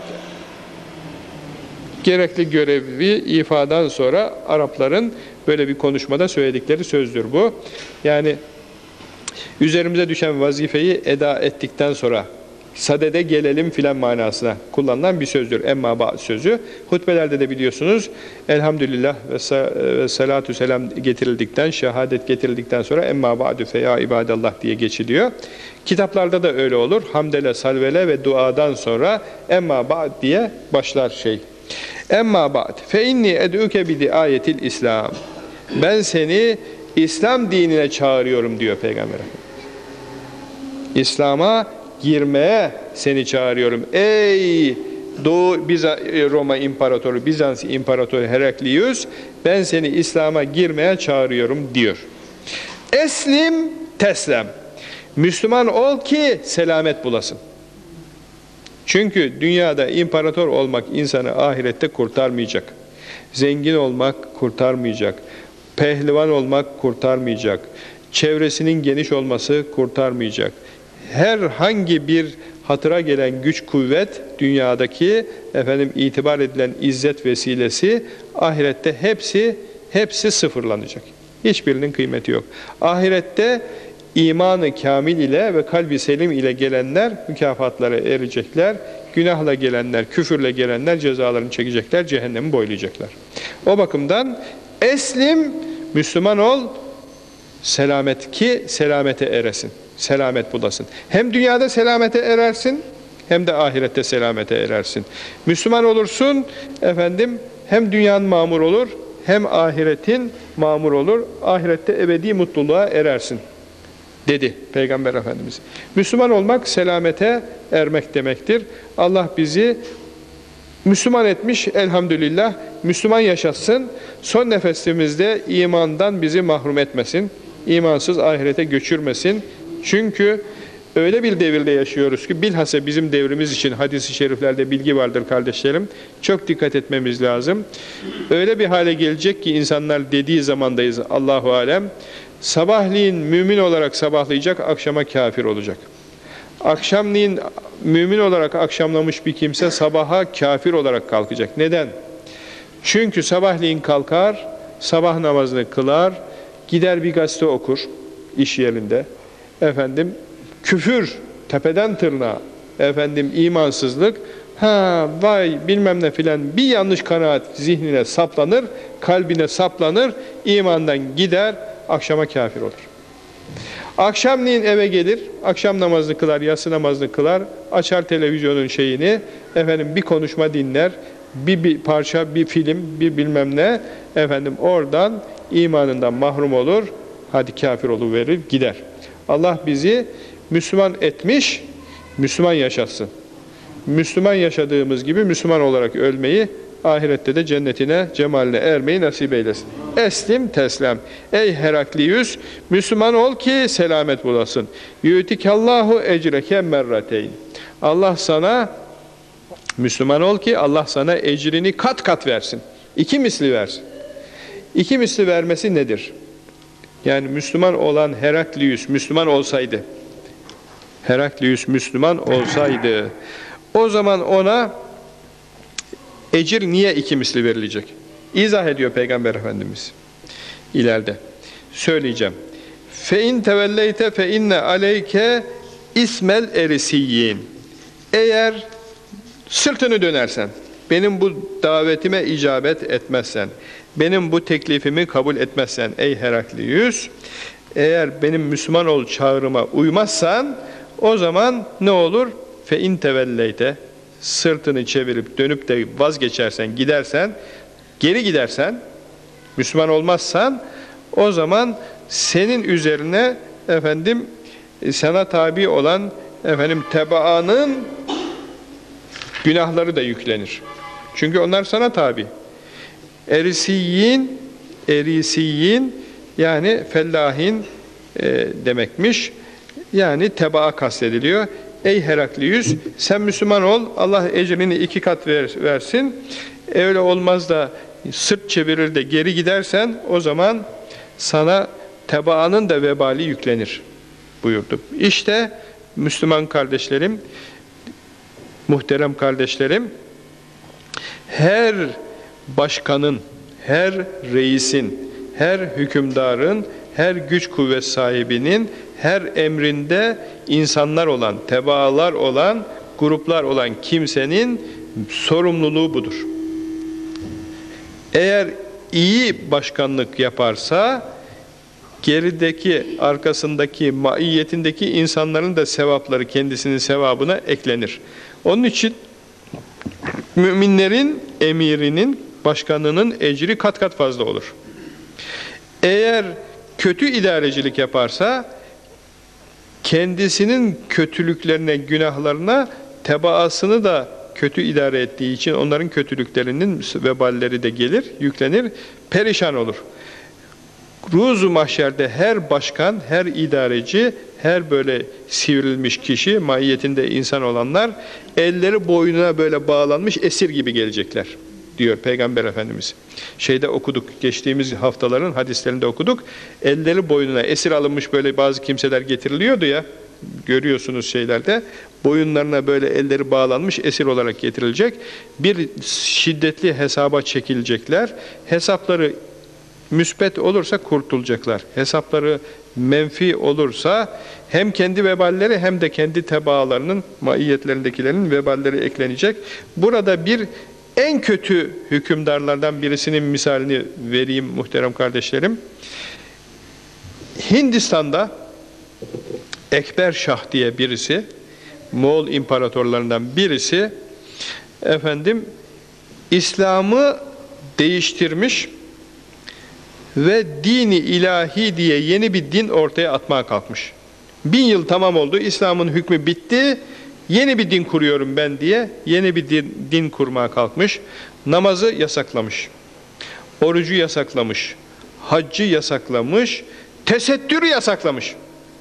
Gerekli görevi ifadan sonra Arapların böyle bir konuşmada söyledikleri sözdür bu. Yani üzerimize düşen vazifeyi eda ettikten sonra sadede gelelim filan manasına kullanılan bir sözdür. Emma ba'd sözü. Hutbelerde de biliyorsunuz elhamdülillah ve salatu selam getirildikten, şehadet getirildikten sonra emma ba'du fe ya ibadallah diye geçiliyor. Kitaplarda da öyle olur. Hamdele, salvele ve duadan sonra emma ba'd diye başlar şey. Emma ba'd fe inni ed'uke bi diayetil İslam. Ben seni İslam dinine çağırıyorum diyor Peygamber Efendimiz. İslam'a girmeye seni çağırıyorum. Ey Doğu Biza, Roma İmparatoru, Bizans İmparatoru Heraklius, ben seni İslam'a girmeye çağırıyorum diyor. Eslim teslem. Müslüman ol ki selamet bulasın. Çünkü dünyada imparator olmak insanı ahirette kurtarmayacak. Zengin olmak kurtarmayacak. Pehlivan olmak kurtarmayacak. Çevresinin geniş olması kurtarmayacak. Herhangi bir hatıra gelen güç kuvvet, dünyadaki efendim itibar edilen izzet vesilesi, ahirette hepsi hepsi sıfırlanacak. Hiçbirinin kıymeti yok. Ahirette imanı kamil ile ve kalbi selim ile gelenler mükafatlara erecekler. Günahla gelenler, küfürle gelenler cezalarını çekecekler, cehennemi boylayacaklar. O bakımdan eslim, Müslüman ol, selamet ki selamete eresin. Selamet bulasın. Hem dünyada selamete erersin, hem de ahirette selamete erersin. Müslüman olursun, efendim, hem dünyanın mamur olur, hem ahiretin mamur olur. Ahirette ebedi mutluluğa erersin dedi Peygamber Efendimiz. Müslüman olmak selamete ermek demektir. Allah bizi Müslüman etmiş elhamdülillah. Müslüman yaşatsın. Son nefesimizde imandan bizi mahrum etmesin. İmansız ahirete göçürmesin. Çünkü öyle bir devirde yaşıyoruz ki bilhassa bizim devrimiz için hadis-i şeriflerde bilgi vardır kardeşlerim. Çok dikkat etmemiz lazım. Öyle bir hale gelecek ki insanlar dediği zamandayız Allahu alem. Sabahleyin mümin olarak sabahlayacak, akşama kafir olacak. Akşamleyin mümin olarak akşamlamış bir kimse sabaha kafir olarak kalkacak. Neden? Çünkü sabahleyin kalkar, sabah namazını kılar, gider bir gazete okur iş yerinde. Efendim küfür tepeden tırnağa, efendim imansızlık, ha vay bilmem ne filan bir yanlış kanaat zihnine saplanır, kalbine saplanır, imandan gider, akşama kafir olur. Akşamleyin eve gelir, akşam namazını kılar, yatsı namazını kılar, açar televizyonun şeyini, efendim bir konuşma dinler, bir, bir parça, bir film, bir bilmem ne, efendim oradan imanından mahrum olur, hadi kafir oluverir, gider. Allah bizi Müslüman etmiş, Müslüman yaşatsın. Müslüman yaşadığımız gibi Müslüman olarak ölmeyi, ahirette de cennetine, cemaline ermeyi nasip eylesin. Eslim teslem. Ey Heraklius, Müslüman ol ki selamet bulasın. Yu'tikallahu ecreke merrateyn. Allah sana, Müslüman ol ki Allah sana ecrini kat kat versin. İki misli versin. İki misli vermesi nedir? Yani Müslüman olan Heraklius Müslüman olsaydı, Heraklius Müslüman olsaydı, o zaman ona ecir niye iki misli verilecek? İzah ediyor Peygamber Efendimiz ileride. Söyleyeceğim. Fe in tevelleyte fe inne aleyke ismel erisiyyin. Eğer sırtını dönersen, benim bu davetime icabet etmezsen, benim bu teklifimi kabul etmezsen ey Heraklius, eğer benim Müslüman ol çağrıma uymazsan, o zaman ne olur? Fe in tevelleyte, sırtını çevirip dönüp de vazgeçersen, gidersen, geri gidersen, Müslüman olmazsan, o zaman senin üzerine efendim sana tabi olan efendim tebaanın günahları da yüklenir. Çünkü onlar sana tabi. Erisiyin, erisiyin yani fellahin e, demekmiş. Yani tebaa kastediliyor. Ey Heraklius, sen Müslüman ol, Allah ecrini iki kat ver, versin. Öyle olmaz da sırt çevirir de geri gidersen, o zaman sana tebaanın da vebali yüklenir buyurdu. İşte Müslüman kardeşlerim, muhterem kardeşlerim, her başkanın, her reisin, her hükümdarın, her güç kuvvet sahibinin, her emrinde insanlar olan, tebaalar olan, gruplar olan kimsenin sorumluluğu budur. Eğer iyi başkanlık yaparsa, gerideki, arkasındaki, maiyetindeki insanların da sevapları kendisinin sevabına eklenir. Onun için müminlerin, emirinin, başkanının ecri kat kat fazla olur. Eğer kötü idarecilik yaparsa, kendisinin kötülüklerine, günahlarına tebaasını da kötü idare ettiği için onların kötülüklerinin veballeri de gelir, yüklenir, perişan olur. Ruzu mahşerde her başkan, her idareci, her böyle sivrilmiş kişi, mahiyetinde insan olanlar, elleri boynuna böyle bağlanmış esir gibi gelecekler, diyor Peygamber Efendimiz. Şeyde okuduk, geçtiğimiz haftaların hadislerinde okuduk, elleri boynuna esir alınmış böyle bazı kimseler getiriliyordu ya, görüyorsunuz şeylerde, boyunlarına böyle elleri bağlanmış esir olarak getirilecek, bir şiddetli hesaba çekilecekler, hesapları müsbet olursa kurtulacaklar. Hesapları menfi olursa hem kendi veballeri hem de kendi tebaalarının, maiyetlerindekilerin veballeri eklenecek. Burada bir en kötü hükümdarlardan birisinin misalini vereyim muhterem kardeşlerim. Hindistan'da Ekber Şah diye birisi, Moğol imparatorlarından birisi, efendim İslam'ı değiştirmiş ve dini ilahi diye yeni bir din ortaya atmaya kalkmış. Bin yıl tamam oldu, İslam'ın hükmü bitti, yeni bir din kuruyorum ben diye yeni bir din, din kurmaya kalkmış. Namazı yasaklamış, orucu yasaklamış, haccı yasaklamış, tesettürü yasaklamış.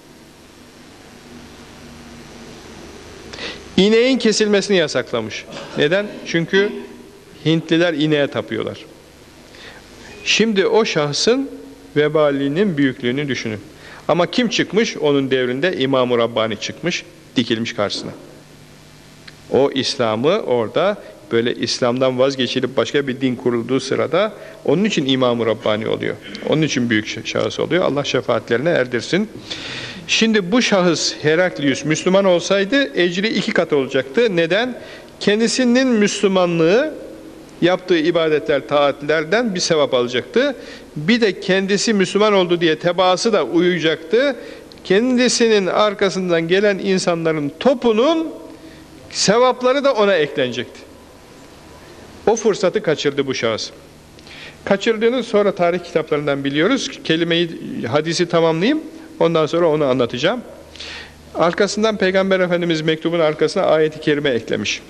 İneğin kesilmesini yasaklamış. Neden? Çünkü Hintliler ineğe tapıyorlar. Şimdi o şahsın vebalinin büyüklüğünü düşünün. Ama kim çıkmış? Onun devrinde İmam-ı Rabbani çıkmış, dikilmiş karşısına. O İslam'ı orada böyle İslam'dan vazgeçilip başka bir din kurulduğu sırada onun için İmam-ı Rabbani oluyor. Onun için büyük şahıs oluyor. Allah şefaatlerine erdirsin. Şimdi bu şahıs Heraklius Müslüman olsaydı ecri iki kat olacaktı. Neden? Kendisinin Müslümanlığı, yaptığı ibadetler, taatlerden bir sevap alacaktı. Bir de kendisi Müslüman oldu diye tebaası da uyacaktı. Kendisinin arkasından gelen insanların topunun sevapları da ona eklenecekti. O fırsatı kaçırdı bu şahıs. Kaçırdığını sonra tarih kitaplarından biliyoruz. Kelimeyi, hadisi tamamlayayım. Ondan sonra onu anlatacağım. Arkasından Peygamber Efendimiz mektubun arkasına ayet-i kerime eklemiş.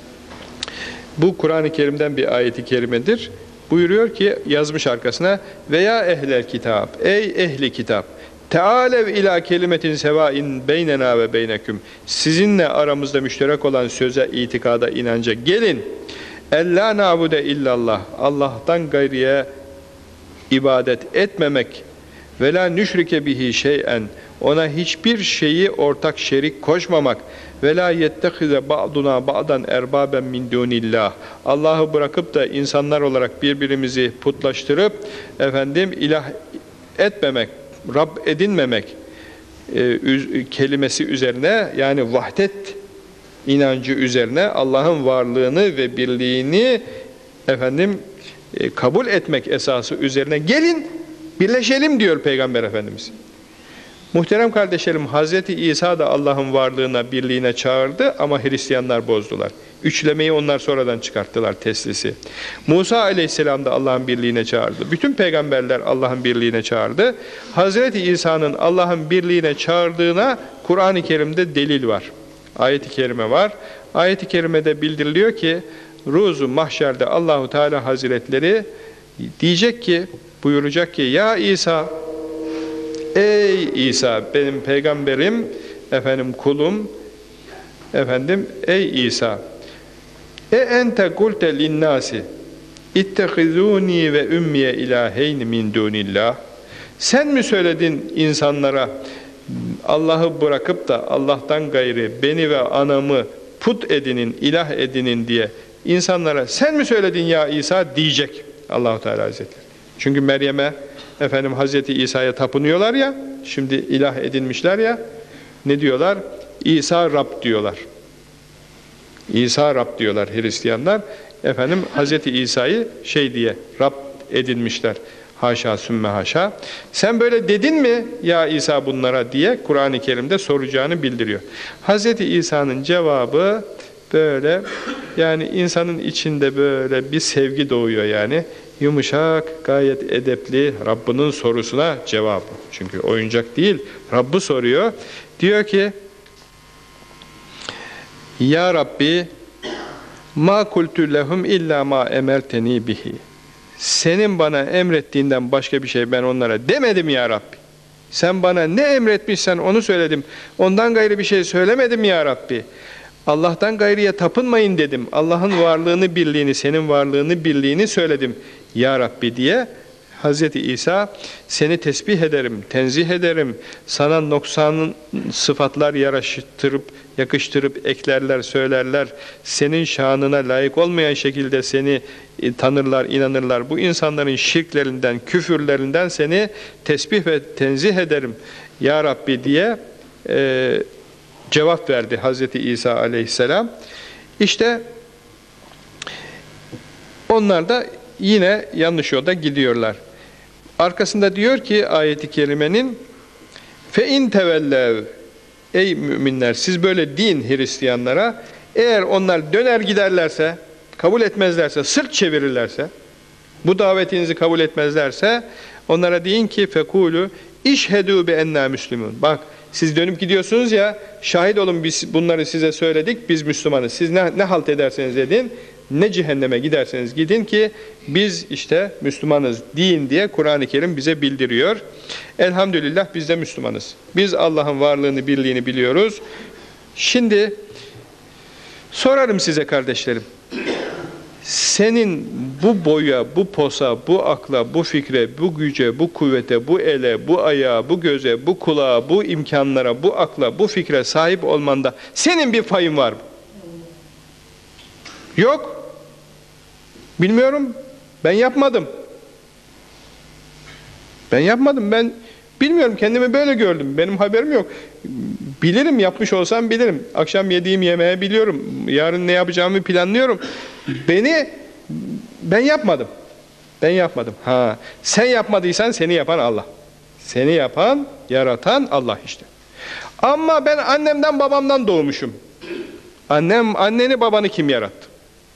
Bu Kur'an-ı Kerim'den bir ayet-i kerimedir. Buyuruyor ki yazmış arkasına veya ehlel kitap, ey ehli kitap, tealev ila kelimetin sevain beynena ve beyneküm, sizinle aramızda müşterek olan söze, itikada, inanca gelin. Ellâ na'bude illallah, Allah'tan gayriye ibadet etmemek ve la nüşrike bihi şey'en, ona hiçbir şeyi ortak şerik koşmamak ve la yettehize ba'duna ba'dan erbaben min dunillah, Allah'ı bırakıp da insanlar olarak birbirimizi putlaştırıp efendim ilah etmemek, Rab edinmemek e, kelimesi üzerine, yani vahdet inancı üzerine Allah'ın varlığını ve birliğini efendim e, kabul etmek esası üzerine gelin birleşelim diyor Peygamber Efendimiz. Muhterem kardeşlerim, Hazreti İsa da Allah'ın varlığına, birliğine çağırdı ama Hristiyanlar bozdular. Üçlemeyi onlar sonradan çıkarttılar, teslisi. Musa aleyhisselam da Allah'ın birliğine çağırdı. Bütün peygamberler Allah'ın birliğine çağırdı. Hazreti İsa'nın Allah'ın birliğine çağırdığına Kur'an-ı Kerim'de delil var. Ayet-i kerime var. Ayet-i kerimede bildiriliyor ki ruzu mahşerde Allahu Teala Hazretleri diyecek ki, buyuracak ki ya İsa, ey İsa, benim peygamberim, efendim kulum, efendim ey İsa, e ente kulte linnâsi ittehizûni ve ümmiye ilâheyni min dûnillah, sen mi söyledin insanlara Allah'ı bırakıp da Allah'tan gayri beni ve anamı put edinin, ilah edinin diye insanlara sen mi söyledin ya İsa diyecek Allah-u Teala Hazretleri. Çünkü Meryem'e, efendim Hazreti İsa'ya tapınıyorlar ya, şimdi ilah edinmişler ya, ne diyorlar? İsa Rab diyorlar. İsa Rab diyorlar Hristiyanlar. Efendim Hazreti İsa'yı şey diye Rab edinmişler. Haşa sümme haşa. Sen böyle dedin mi ya İsa bunlara diye Kur'an-ı Kerim'de soracağını bildiriyor. Hazreti İsa'nın cevabı böyle, yani insanın içinde böyle bir sevgi doğuyor yani. Yumuşak, gayet edepli Rabbinin sorusuna cevabı. Çünkü oyuncak değil, Rabb'ı soruyor. Diyor ki, Ya Rabbi, ma kultu lehum illa ma emerteni bihi. Senin bana emrettiğinden başka bir şey ben onlara demedim ya Rabbi. Sen bana ne emretmişsen onu söyledim. Ondan gayrı bir şey söylemedim ya Rabbi. Allah'tan gayrıya tapınmayın dedim. Allah'ın varlığını, birliğini, senin varlığını, birliğini söyledim ya Rabbi diye Hazreti İsa, seni tesbih ederim, tenzih ederim, sana noksanın sıfatlar yaraştırıp, yakıştırıp eklerler, söylerler, senin şanına layık olmayan şekilde seni tanırlar, inanırlar. Bu insanların şirklerinden, küfürlerinden seni tesbih ve tenzih ederim ya Rabbi diye e, cevap verdi Hazreti İsa aleyhisselam. İşte onlar da yine yanlış yolda gidiyorlar. Arkasında diyor ki ayet-i kerimenin fe in tevellev, ey müminler siz böyle deyin Hristiyanlara, eğer onlar döner giderlerse, kabul etmezlerse, sırt çevirirlerse, bu davetinizi kabul etmezlerse onlara deyin ki fekulu işhedû bi enna müslümun. Bak siz dönüp gidiyorsunuz ya, şahit olun biz bunları size söyledik, biz Müslümanız. Siz ne, ne halt ederseniz edin, ne cehenneme giderseniz gidin ki biz işte Müslümanız deyin diye Kur'an-ı Kerim bize bildiriyor. Elhamdülillah biz de Müslümanız. Biz Allah'ın varlığını, birliğini biliyoruz. Şimdi sorarım size kardeşlerim. Senin bu boya, bu posa, bu akla, bu fikre, bu güce, bu kuvvete, bu ele, bu ayağa, bu göze, bu kulağa, bu imkanlara, bu akla, bu fikre sahip olmanda senin bir payın var mı? Yok. Bilmiyorum. Ben yapmadım. Ben yapmadım. Ben bilmiyorum. Kendimi böyle gördüm. Benim haberim yok. Bilirim. Yapmış olsam bilirim. Akşam yediğim yemeği biliyorum. Yarın ne yapacağımı planlıyorum. Beni ben yapmadım. Ben yapmadım. Ha, sen yapmadıysan seni yapan Allah. Seni yapan, yaratan Allah işte. Ama ben annemden babamdan doğmuşum. Annem, anneni babanı kim yarattı?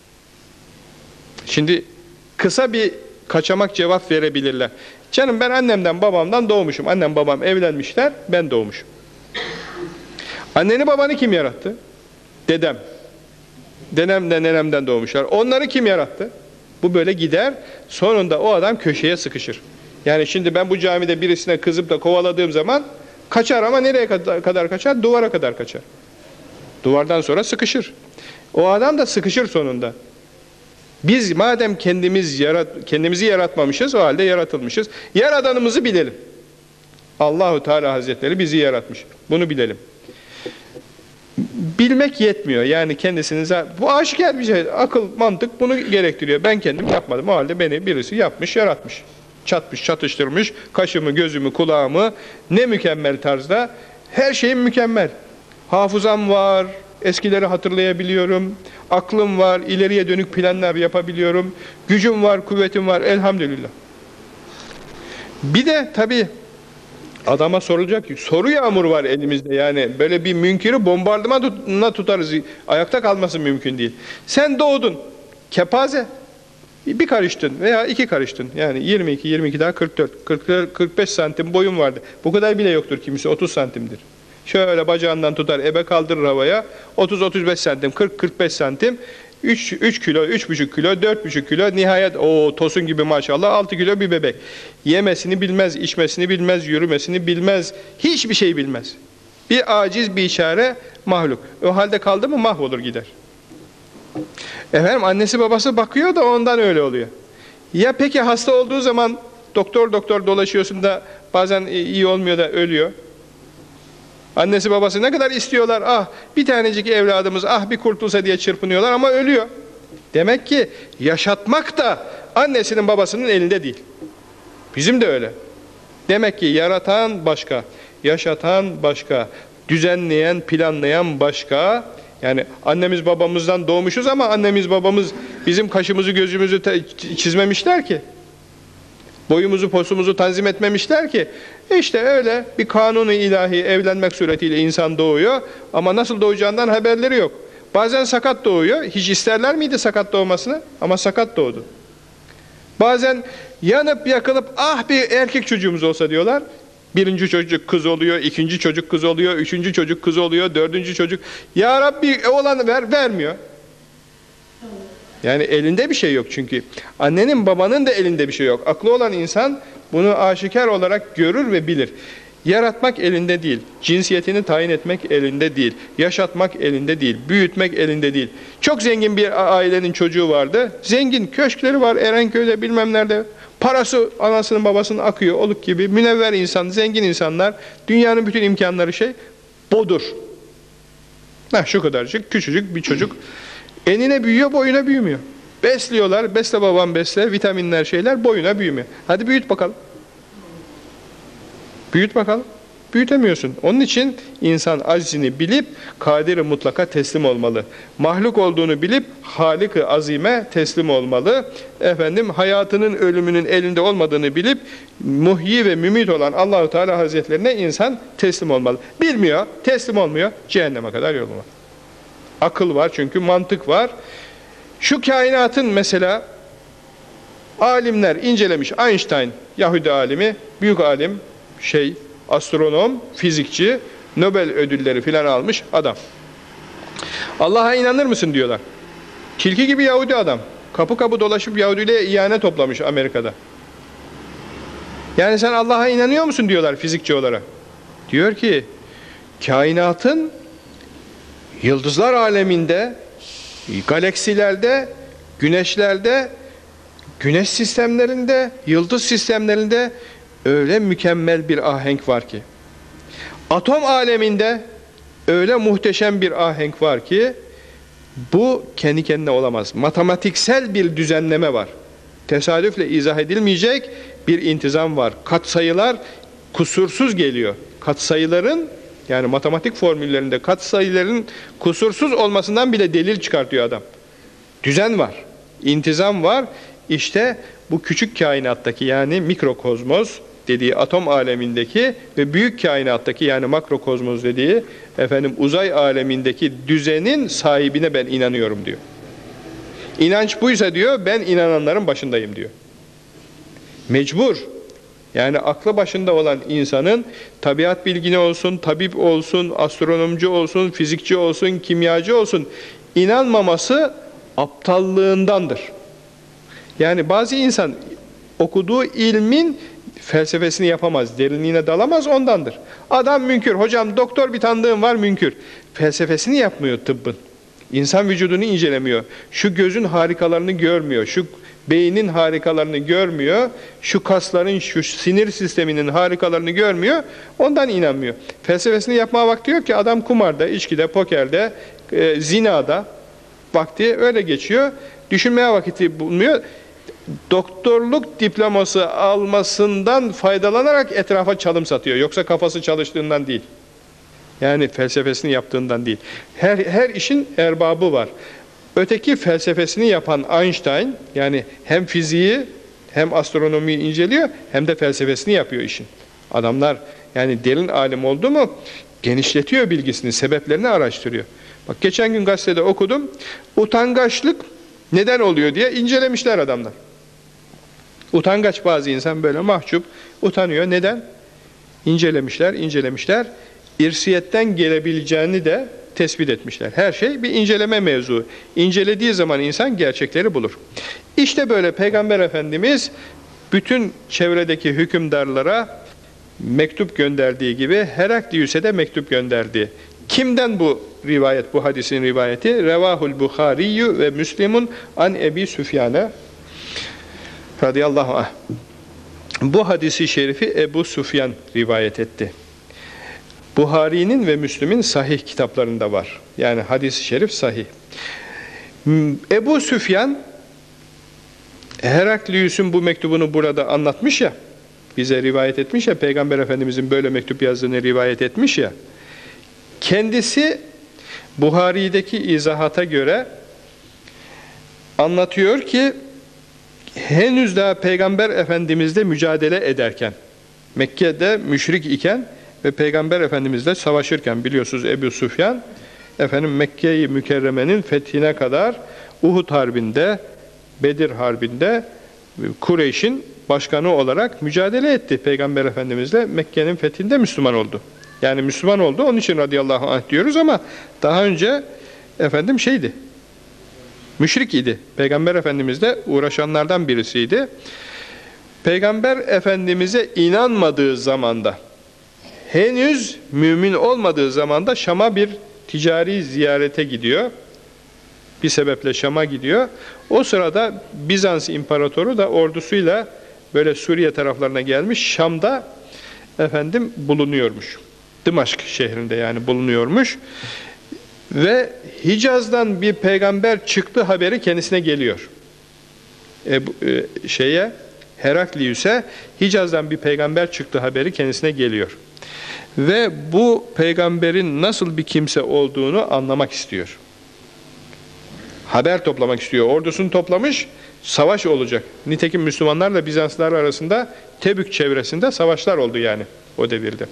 Şimdi kısa bir kaçamak cevap verebilirler. Canım ben annemden babamdan doğmuşum. Annem babam evlenmişler, ben doğmuşum. Anneni babanı kim yarattı? Dedem. Dedemden nenemden doğmuşlar. Onları kim yarattı? Bu böyle gider. Sonunda o adam köşeye sıkışır. Yani şimdi ben bu camide birisine kızıp da kovaladığım zaman kaçar ama nereye kadar kaçar? Duvara kadar kaçar. Duvardan sonra sıkışır. O adam da sıkışır sonunda. Biz madem kendimiz yarat, kendimizi yaratmamışız, o halde yaratılmışız. Yaradanımızı bilelim. Allahu Teala Hazretleri bizi yaratmış. Bunu bilelim. Bilmek yetmiyor. Yani kendisinize, bu aşikar bir şey. Akıl, mantık bunu gerektiriyor. Ben kendim yapmadım. O halde beni birisi yapmış, yaratmış. Çatmış, çatıştırmış. Kaşımı, gözümü, kulağımı ne mükemmel tarzda. Her şeyim mükemmel. Hafızam var. Eskileri hatırlayabiliyorum. Aklım var. İleriye dönük planlar yapabiliyorum. Gücüm var, kuvvetim var. Elhamdülillah. Bir de tabii adama sorulacak ki soru yağmuru var elimizde, yani böyle bir münkiri bombardımana tutarız, ayakta kalması mümkün değil. Sen doğdun kepaze, bir karıştın veya iki karıştın, yani yirmi iki yirmi iki daha kırk dört kırk kırk beş santim boyun vardı, bu kadar bile yoktur, kimisi otuz santimdir. Şöyle bacağından tutar, ebe kaldırır havaya, otuz otuz beş santim, kırk kırk beş santim, üç üç kilo, üç buçuk kilo, dört buçuk kilo, nihayet o tosun gibi maşallah altı kilo bir bebek. Yemesini bilmez, içmesini bilmez, yürümesini bilmez, hiçbir şey bilmez. Bir aciz, bir işare mahluk. O halde kaldı mı mahvolur gider. Efendim annesi babası bakıyor da ondan öyle oluyor. Ya peki hasta olduğu zaman doktor doktor dolaşıyorsun da bazen iyi olmuyor da ölüyor. Annesi babası ne kadar istiyorlar, ah bir tanecik evladımız ah bir kurtulsa diye çırpınıyorlar ama ölüyor. Demek ki yaşatmak da annesinin babasının elinde değil. Bizim de öyle. Demek ki yaratan başka, yaşatan başka, düzenleyen, planlayan başka. Yani annemiz babamızdan doğmuşuz ama annemiz babamız bizim kaşımızı gözümüzü çizmemişler ki. Boyumuzu posumuzu tanzim etmemişler ki. İşte öyle bir kanunu ilahi evlenmek suretiyle insan doğuyor ama nasıl doğacağından haberleri yok. Bazen sakat doğuyor. Hiç isterler miydi sakat doğmasını? Ama sakat doğdu. Bazen yanıp yakılıp ah bir erkek çocuğumuz olsa diyorlar. Birinci çocuk kız oluyor, ikinci çocuk kız oluyor, üçüncü çocuk kız oluyor, dördüncü çocuk. Ya Rabbi oğlanı ver, vermiyor. Yani elinde bir şey yok çünkü. Annenin babanın da elinde bir şey yok. Aklı olan insan bunu aşikar olarak görür ve bilir. Yaratmak elinde değil. Cinsiyetini tayin etmek elinde değil. Yaşatmak elinde değil. Büyütmek elinde değil. Çok zengin bir ailenin çocuğu vardı. Zengin, köşkleri var Erenköy'de bilmem nerede. Parası anasının babasının akıyor oluk gibi. Münevver insan, zengin insanlar. Dünyanın bütün imkanları şey. Bodur. Heh, şu kadarcık küçücük bir çocuk. Enine büyüyor, boyuna büyümüyor. Besliyorlar, besle babam besle, vitaminler şeyler boyuna büyümüyor. Hadi büyüt bakalım. Büyüt bakalım. Büyütemiyorsun. Onun için insan aczini bilip kadiri mutlaka teslim olmalı. Mahluk olduğunu bilip Halik-i Azim'e teslim olmalı. Efendim hayatının ölümünün elinde olmadığını bilip muhyi ve mümit olan Allah-u Teala Hazretlerine insan teslim olmalı. Bilmiyor, teslim olmuyor, cehenneme kadar yolu var. Akıl var çünkü mantık var. Şu kainatın mesela alimler incelemiş. Einstein, Yahudi alimi, büyük alim, şey, astronom, fizikçi, Nobel ödülleri filan almış adam. Allah'a inanır mısın diyorlar. Tilki gibi Yahudi adam. Kapı kapı dolaşıp Yahudi'yle ihane toplamış Amerika'da. Yani sen Allah'a inanıyor musun diyorlar fizikçi olarak. Diyor ki kainatın yıldızlar aleminde, galaksilerde, güneşlerde, güneş sistemlerinde, yıldız sistemlerinde öyle mükemmel bir ahenk var ki, atom aleminde öyle muhteşem bir ahenk var ki, bu kendi kendine olamaz. Matematiksel bir düzenleme var. Tesadüfle izah edilmeyecek bir intizam var. Katsayılar kusursuz geliyor. Katsayıların, yani matematik formüllerinde katsayıların kusursuz olmasından bile delil çıkartıyor adam. Düzen var, intizam var. İşte bu küçük kainattaki yani mikrokozmos dediği atom alemindeki ve büyük kainattaki yani makrokozmos dediği efendim uzay alemindeki düzenin sahibine ben inanıyorum diyor. İnanç buysa diyor ben inananların başındayım diyor. Mecbur. Yani aklı başında olan insanın tabiat bilgini olsun, tabip olsun, astronomcu olsun, fizikçi olsun, kimyacı olsun inanmaması aptallığındandır. Yani bazı insan okuduğu ilmin felsefesini yapamaz, derinliğine dalamaz ondandır. Adam münkür, hocam doktor bir tanıdığım var münkür. Felsefesini yapmıyor tıbbın. İnsan vücudunu incelemiyor. Şu gözün harikalarını görmüyor. Şu beynin harikalarını görmüyor. Şu kasların, şu sinir sisteminin harikalarını görmüyor. Ondan inanmıyor. Felsefesini yapmaya vakti yok ki adam kumarda, içkide, pokerde, e, zinada vakti öyle geçiyor. Düşünmeye vakiti bulmuyor. Doktorluk diploması almasından faydalanarak etrafa çalım satıyor. Yoksa kafası çalıştığından değil. Yani felsefesini yaptığından değil. Her, her işin erbabı var. Öteki felsefesini yapan Einstein, yani hem fiziği hem astronomiyi inceliyor hem de felsefesini yapıyor işin. Adamlar yani derin alim oldu mu genişletiyor bilgisini, sebeplerini araştırıyor. Bak geçen gün gazetede okudum, utangaçlık neden oluyor diye incelemişler adamlar. Utangaç bazı insan böyle mahcup, utanıyor. Neden? İncelemişler, incelemişler. İrsiyetten gelebileceğini de tespit etmişler. Her şey bir inceleme mevzu. İncelediği zaman insan gerçekleri bulur. İşte böyle Peygamber Efendimiz bütün çevredeki hükümdarlara mektup gönderdiği gibi Heraklius'e de mektup gönderdi. Kimden bu rivayet, bu hadisin rivayeti? Revahul Buhariyyü ve Müslimun an Ebi Süfyan'a radıyallahu anh. Bu hadisi şerifi Ebu Süfyan rivayet etti. Buhari'nin ve Müslim'in sahih kitaplarında var. Yani hadis-i şerif sahih. Ebu Süfyan Heraklius'un bu mektubunu burada anlatmış ya, bize rivayet etmiş ya, Peygamber Efendimizin böyle mektup yazdığını rivayet etmiş ya, kendisi Buhari'deki izahata göre anlatıyor ki henüz daha Peygamber Efendimizle mücadele ederken, Mekke'de müşrik iken ve Peygamber Efendimizle savaşırken, biliyorsunuz Ebu Süfyan efendim Mekke-i Mükerreme'nin fethine kadar Uhud Harbi'nde, Bedir Harbi'nde Kureyş'in başkanı olarak mücadele etti Peygamber Efendimizle. Mekke'nin fethinde Müslüman oldu. Yani Müslüman oldu, onun için radıyallahu anh diyoruz ama daha önce efendim şeydi, müşrik idi. Peygamber Efendimizle uğraşanlardan birisiydi. Peygamber Efendimiz'e inanmadığı zamanda, henüz mümin olmadığı zamanda Şam'a bir ticari ziyarete gidiyor. Bir sebeple Şam'a gidiyor. O sırada Bizans İmparatoru da ordusuyla böyle Suriye taraflarına gelmiş, Şam'da efendim bulunuyormuş. Dımaşk şehrinde yani bulunuyormuş. Ve Hicaz'dan bir peygamber çıktı haberi kendisine geliyor. E, bu, e, şeye Heraklius'e Hicaz'dan bir peygamber çıktı haberi kendisine geliyor. Ve bu peygamberin nasıl bir kimse olduğunu anlamak istiyor. Haber toplamak istiyor. Ordusunu toplamış, savaş olacak. Nitekim Müslümanlarla Bizanslılar arasında Tebük çevresinde savaşlar oldu yani o devirde.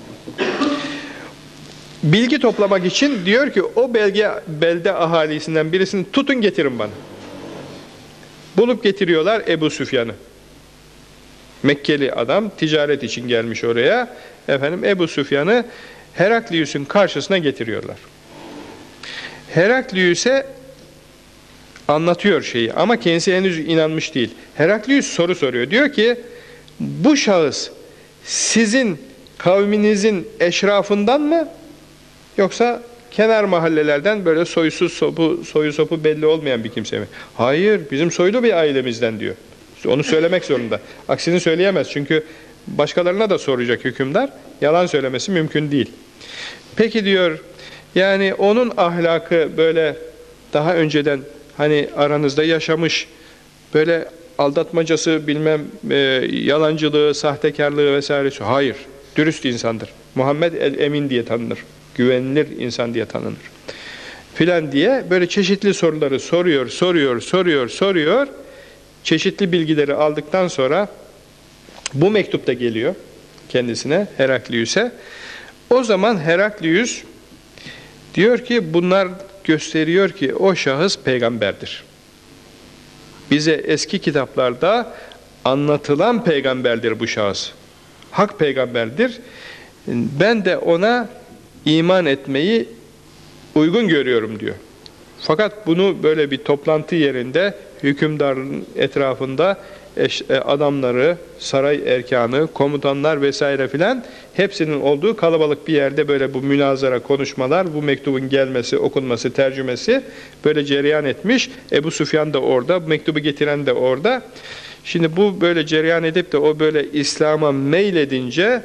Bilgi toplamak için diyor ki o belge, belde ahalisinden birisini tutun getirin bana. Bulup getiriyorlar Ebu Süfyan'ı. Mekkeli adam ticaret için gelmiş oraya. Efendim Ebu Süfyan'ı Heraklius'un karşısına getiriyorlar. Heraklius'e anlatıyor şeyi ama kendisi henüz inanmış değil. Heraklius soru soruyor. Diyor ki bu şahıs sizin kavminizin eşrafından mı yoksa kenar mahallelerden böyle soysuz sopu, soyu sopu belli olmayan bir kimse mi? Hayır, bizim soylu bir ailemizden diyor. Onu söylemek zorunda. Aksini söyleyemez çünkü başkalarına da soracak hükümdar. Yalan söylemesi mümkün değil. Peki diyor, yani onun ahlakı böyle daha önceden hani aranızda yaşamış, böyle aldatmacası bilmem e, yalancılığı, sahtekarlığı vesairesi. Hayır, dürüst insandır. Muhammed el-Emin diye tanınır. Güvenilir insan diye tanınır. Filan diye böyle çeşitli soruları soruyor, soruyor, soruyor, soruyor. Çeşitli bilgileri aldıktan sonra bu mektup da geliyor kendisine, Heraklius'e. O zaman Heraklius diyor ki bunlar gösteriyor ki o şahıs peygamberdir. Bize eski kitaplarda anlatılan peygamberdir bu şahıs. Hak peygamberdir. Ben de ona iman etmeyi uygun görüyorum diyor. Fakat bunu böyle bir toplantı yerinde hükümdarın etrafında eş, adamları, saray erkanı, komutanlar vesaire filan hepsinin olduğu kalabalık bir yerde böyle bu münazara, konuşmalar, bu mektubun gelmesi, okunması, tercümesi böyle cereyan etmiş. Ebu Süfyan da orada, mektubu getiren de orada. Şimdi bu böyle cereyan edip de o böyle İslam'a meyledince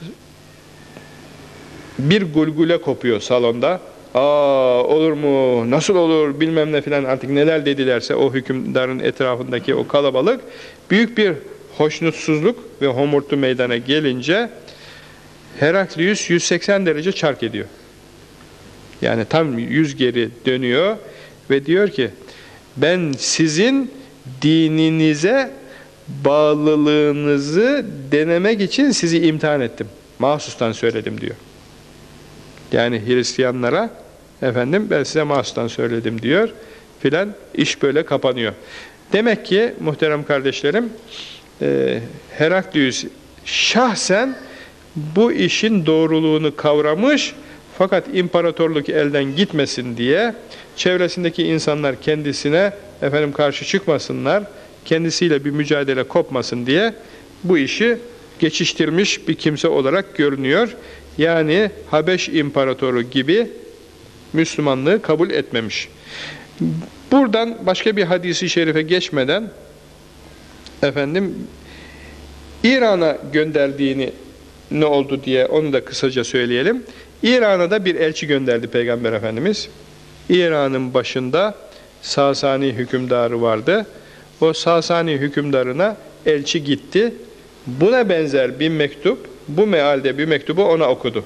bir gulgule kopuyor salonda. Aa olur mu, nasıl olur bilmem ne filan artık neler dedilerse o hükümdarın etrafındaki o kalabalık büyük bir hoşnutsuzluk ve homurtu meydana gelince Heraklius yüz seksen derece çark ediyor. Yani tam yüz geri dönüyor ve diyor ki ben sizin dininize bağlılığınızı denemek için sizi imtihan ettim. Mahsustan söyledim diyor. Yani Hristiyanlara efendim ben size mahsustan söyledim diyor filan, iş böyle kapanıyor. Demek ki muhterem kardeşlerim e, Heraklius şahsen bu işin doğruluğunu kavramış fakat imparatorluk elden gitmesin diye çevresindeki insanlar kendisine efendim karşı çıkmasınlar, kendisiyle bir mücadele kopmasın diye bu işi geçiştirmiş bir kimse olarak görünüyor. Yani Habeş İmparatoru gibi Müslümanlığı kabul etmemiş. Buradan başka bir hadisi şerife geçmeden efendim İran'a gönderdiğini ne oldu diye onu da kısaca söyleyelim. İran'a da bir elçi gönderdi Peygamber Efendimiz. İran'ın başında Sasani hükümdarı vardı. O Sasani hükümdarına elçi gitti Buna benzer bir mektup, bu mealde bir mektubu ona okudu.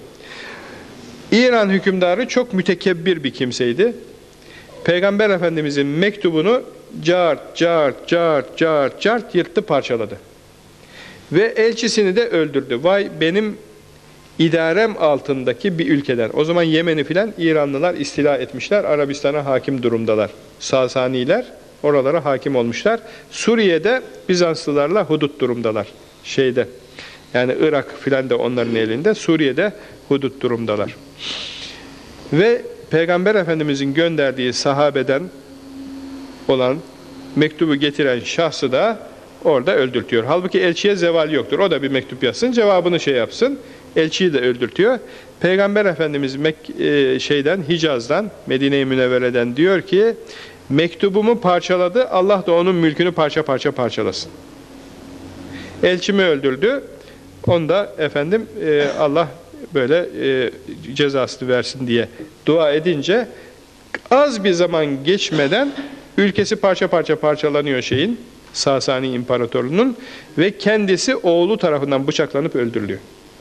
İran hükümdarı çok mütekebbir bir kimseydi. Peygamber Efendimizin mektubunu cart, cart, cart, cart, cart yırttı, parçaladı. Ve elçisini de öldürdü. Vay benim idarem altındaki bir ülkeden. O zaman Yemen'i filan İranlılar istila etmişler. Arabistan'a hakim durumdalar. Sasaniler oralara hakim olmuşlar. Suriye'de Bizanslılarla hudut durumdalar. Şeyde, yani Irak filan da onların elinde. Suriye'de hudut durumdalar. Ve Peygamber Efendimizin gönderdiği sahabeden olan mektubu getiren şahsı da orada öldürtüyor. Halbuki elçiye zeval yoktur. O da bir mektup yazsın, cevabını şey yapsın. Elçiyi de öldürtüyor. Peygamber Efendimiz Mek e, şeyden, Hicaz'dan, Medine-i Münevvere'den diyor ki, mektubumu parçaladı, Allah da onun mülkünü parça parça parçalasın. Elçimi öldürdü. Onu da efendim e, Allah böyle e, cezasını versin diye dua edince az bir zaman geçmeden ülkesi parça parça parçalanıyor şeyin, Sasani İmparatorluğu'nun ve kendisi oğlu tarafından bıçaklanıp öldürülüyor.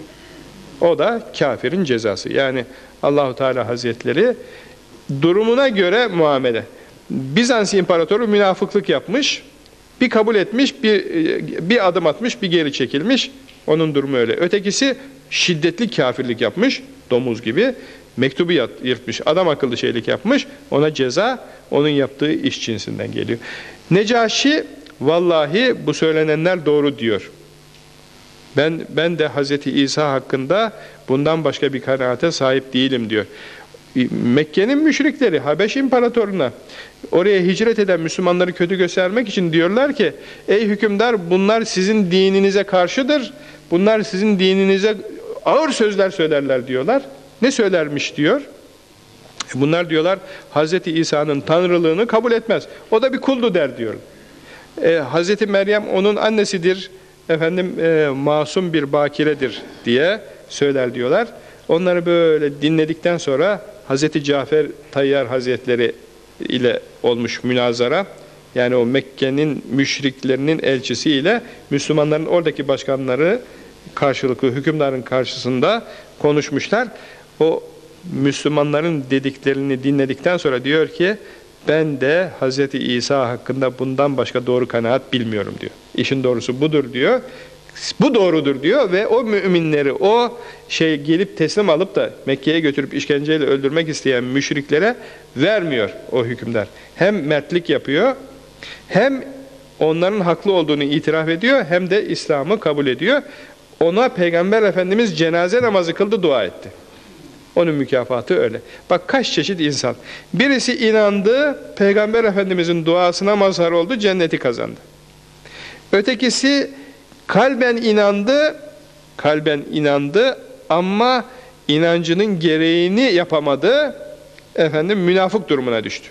O da kafirin cezası. Yani Allahu Teala Hazretleri durumuna göre muamele. Bizans İmparatoru münafıklık yapmış, bir kabul etmiş, bir, bir adım atmış, bir geri çekilmiş. Onun durumu öyle. Ötekisi şiddetli kafirlik yapmış, domuz gibi. Mektubu yırtmış, adam akıllı şeylik yapmış. Ona ceza, onun yaptığı iş cinsinden geliyor. Necaşi, vallahi bu söylenenler doğru diyor. Ben, ben de Hazreti İsa hakkında bundan başka bir kanaate sahip değilim diyor. Mekke'nin müşrikleri, Habeş İmparatorluğu'na oraya hicret eden Müslümanları kötü göstermek için diyorlar ki, ey hükümdar, bunlar sizin dininize karşıdır, bunlar sizin dininize ağır sözler söylerler diyorlar. Ne söylermiş diyor? Bunlar diyorlar Hazreti İsa'nın tanrılığını kabul etmez. O da bir kuldu der diyor. Ee, Hazreti Meryem onun annesidir, efendim e, masum bir bakiredir diye söyler diyorlar. Onları böyle dinledikten sonra Hazreti Cafer Tayyar Hazretleri ile olmuş münazara, yani o Mekke'nin müşriklerinin elçisiyle Müslümanların oradaki başkanları karşılıklı hükümdarın karşısında konuşmuşlar. O Müslümanların dediklerini dinledikten sonra diyor ki, ben de Hazreti İsa hakkında bundan başka doğru kanaat bilmiyorum diyor. İşin doğrusu budur diyor. Bu doğrudur diyor ve o müminleri, o şey gelip teslim alıp da Mekke'ye götürüp işkenceyle öldürmek isteyen müşriklere vermiyor o hükümdar. Hem mertlik yapıyor, hem onların haklı olduğunu itiraf ediyor, hem de İslam'ı kabul ediyor. Ona Peygamber Efendimiz cenaze namazı kıldı, dua etti. Onun mükafatı öyle. Bak kaç çeşit insan. Birisi inandı, Peygamber Efendimizin duasına mazhar oldu, cenneti kazandı. Ötekisi kalben inandı, kalben inandı ama inancının gereğini yapamadı, efendim münafık durumuna düştü.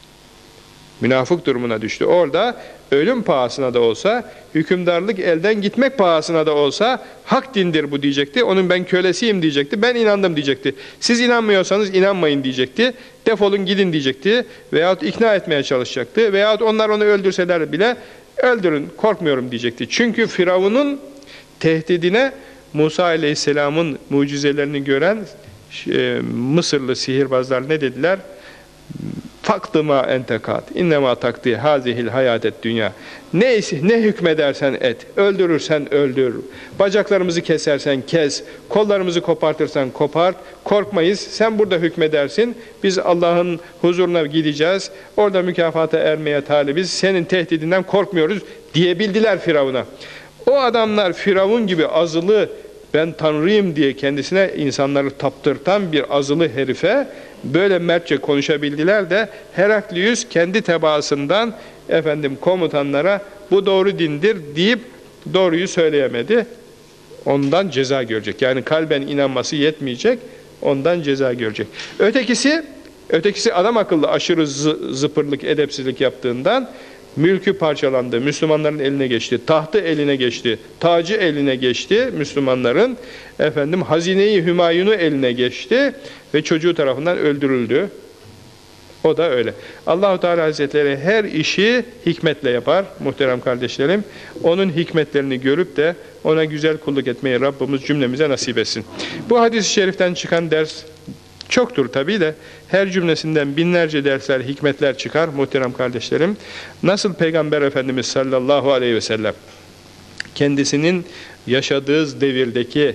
Münafık durumuna düştü. Orada ölüm pahasına da olsa, hükümdarlık elden gitmek pahasına da olsa hak dindir bu diyecekti. Onun ben kölesiyim diyecekti. Ben inandım diyecekti. Siz inanmıyorsanız inanmayın diyecekti. Defolun gidin diyecekti. Veyahut ikna etmeye çalışacaktı. Veyahut onlar onu öldürseler bile öldürün, korkmuyorum diyecekti. Çünkü Firavun'un tehdidine Musa Aleyhisselam'ın mucizelerini gören e, Mısırlı sihirbazlar ne dediler? Faktıma entekat, innema takdi hazihil hayatet dünya. Ne, ne hükmedersen et, öldürürsen öldür, bacaklarımızı kesersen kes, kollarımızı kopartırsan kopart, korkmayız, sen burada hükmedersin, biz Allah'ın huzuruna gideceğiz, orada mükafata ermeye talibiz, senin tehdidinden korkmuyoruz diyebildiler Firavun'a. O adamlar Firavun gibi azılı, ben Tanrıyım diye kendisine insanları taptırtan bir azılı herife böyle mertçe konuşabildiler de Heraklius kendi tebaasından efendim komutanlara bu doğru dindir deyip doğruyu söyleyemedi. Ondan ceza görecek. Yani kalben inanması yetmeyecek. Ondan ceza görecek. Ötekisi ötekisi adam akıllı aşırı zıpırlık, edepsizlik yaptığından mülkü parçalandı, Müslümanların eline geçti, tahtı eline geçti, tacı eline geçti Müslümanların, efendim hazineyi Hümayun'u eline geçti ve çocuğu tarafından öldürüldü. O da öyle. Allah-u Teala Hazretleri her işi hikmetle yapar muhterem kardeşlerim. Onun hikmetlerini görüp de ona güzel kulluk etmeyi Rabbimiz cümlemize nasip etsin. Bu hadis-i şeriften çıkan ders çoktur tabii de her cümlesinden binlerce dersler, hikmetler çıkar muhterem kardeşlerim. Nasıl Peygamber Efendimiz sallallahu aleyhi ve sellem kendisinin yaşadığı devirdeki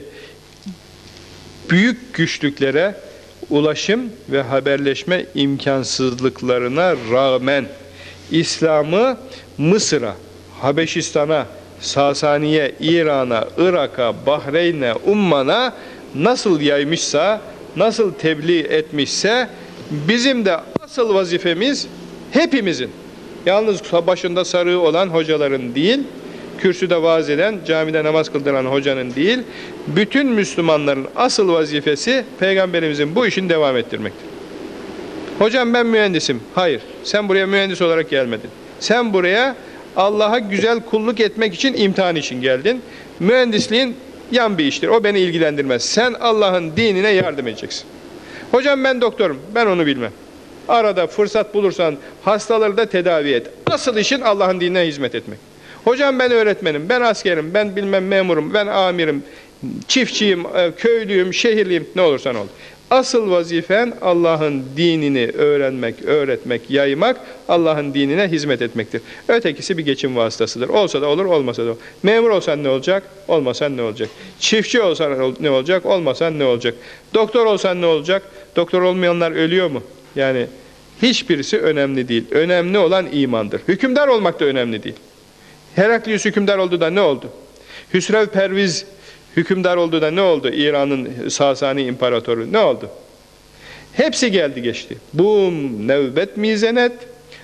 büyük güçlüklere ulaşım ve haberleşme imkansızlıklarına rağmen İslam'ı Mısır'a, Habeşistan'a, Sasaniye, İran'a, Irak'a, Bahreyn'e, Umman'a nasıl yaymışsa, nasıl tebliğ etmişse bizim de asıl vazifemiz hepimizin, yalnız başında sarığı olan hocaların değil, kürsüde vaaz eden, camide namaz kıldıran hocanın değil, bütün Müslümanların asıl vazifesi Peygamberimizin bu işini devam ettirmektir. Hocam ben mühendisim. Hayır, sen buraya mühendis olarak gelmedin. Sen buraya Allah'a güzel kulluk etmek için, imtihan için geldin. Mühendisliğin yan bir iştir, o beni ilgilendirmez. Sen Allah'ın dinine yardım edeceksin. Hocam ben doktorum, ben onu bilmem. Arada fırsat bulursan hastaları da tedavi et. Asıl işin Allah'ın dinine hizmet etmek. Hocam ben öğretmenim, ben askerim, ben bilmem memurum, ben amirim, çiftçiyim, köylüyüm, şehirliyim, ne olursan ol. Asıl vazifen Allah'ın dinini öğrenmek, öğretmek, yaymak, Allah'ın dinine hizmet etmektir. Ötekisi bir geçim vasıtasıdır. Olsa da olur, olmasa da olur. Memur olsan ne olacak, olmasan ne olacak? Çiftçi olsan ne olacak, olmasan ne olacak? Doktor olsan ne olacak? Doktor olmayanlar ölüyor mu? Yani hiçbirisi önemli değil. Önemli olan imandır. Hükümdar olmak da önemli değil. Heraklius hükümdar oldu da ne oldu? Hüsrev Perviz hükümdar oldu da ne oldu? İran'ın Sasani İmparatoru ne oldu? Hepsi geldi geçti. Bum nevbet mizenet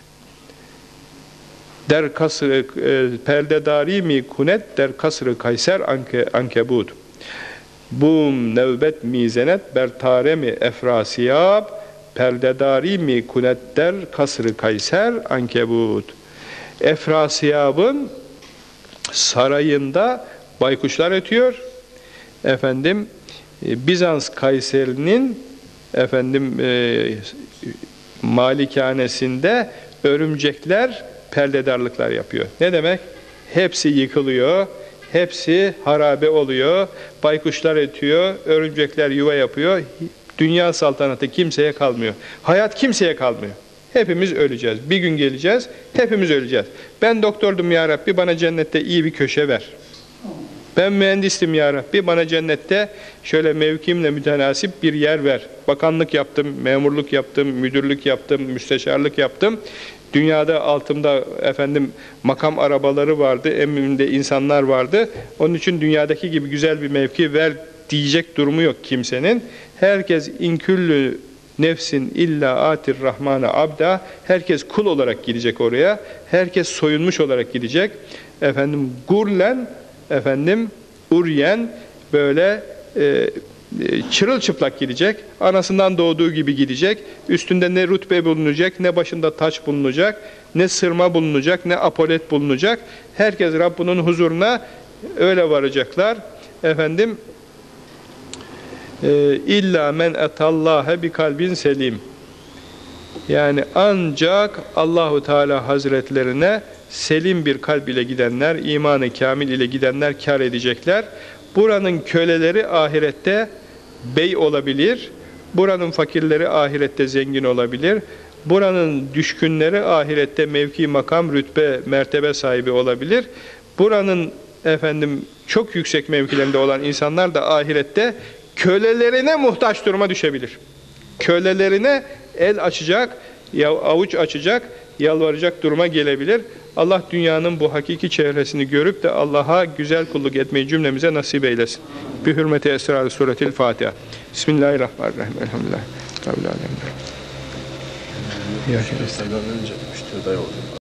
der kasrı e, perdedari mi kunet der kasrı Kayser anke, ankebut. Bum nevbet mizenet ber tare mi efrasiyab perdedari mi kunet der kasrı Kayser ankebut. Efrasiyab'ın sarayında baykuşlar ötüyor. Efendim Bizans Kayseri'nin efendim e, malikanesinde örümcekler perdedarlıklar yapıyor. Ne demek? Hepsi yıkılıyor, hepsi harabe oluyor, baykuşlar ötüyor, örümcekler yuva yapıyor. Dünya saltanatı kimseye kalmıyor. Hayat kimseye kalmıyor. Hepimiz öleceğiz. Bir gün geleceğiz, hepimiz öleceğiz. Ben doktordum ya Rabbi, bana cennette iyi bir köşe ver. Ben mühendistim ya Rabbi, bana cennette şöyle mevkimle mütenasip bir yer ver. Bakanlık yaptım, memurluk yaptım, müdürlük yaptım, müsteşarlık yaptım. Dünyada altımda efendim makam arabaları vardı, emrimde insanlar vardı. Onun için dünyadaki gibi güzel bir mevki ver diyecek durumu yok kimsenin. Herkes inküllü nefsin illa atir rahmana abda, herkes kul olarak gidecek oraya, herkes soyunmuş olarak gidecek. Efendim gurlen, efendim uryen, böyle e, çırılçıplak gidecek, anasından doğduğu gibi gidecek, üstünde ne rütbe bulunacak, ne başında taç bulunacak, ne sırma bulunacak, ne apolet bulunacak. Herkes Rabbinin huzuruna öyle varacaklar. Efendim İlla men etallâhe bi kalbin selim. Yani ancak Allahu Teala Hazretlerine selim bir kalb ile gidenler, imanı kamil ile gidenler kâr edecekler. Buranın köleleri ahirette bey olabilir. Buranın fakirleri ahirette zengin olabilir. Buranın düşkünleri ahirette mevki, makam, rütbe, mertebe sahibi olabilir. Buranın efendim çok yüksek mevkilerinde olan insanlar da ahirette kölelerine muhtaç duruma düşebilir. Kölelerine el açacak, avuç açacak, yalvaracak duruma gelebilir. Allah dünyanın bu hakiki çehresini görüp de Allah'a güzel kulluk etmeyi cümlemize nasip eylesin. Bi hürmeti esrar-ı suretil Fatiha. Bismillahirrahmanirrahim. Elhamdülillah. Rabbil alemin. Ya Sayıdan önce müşteri oldu.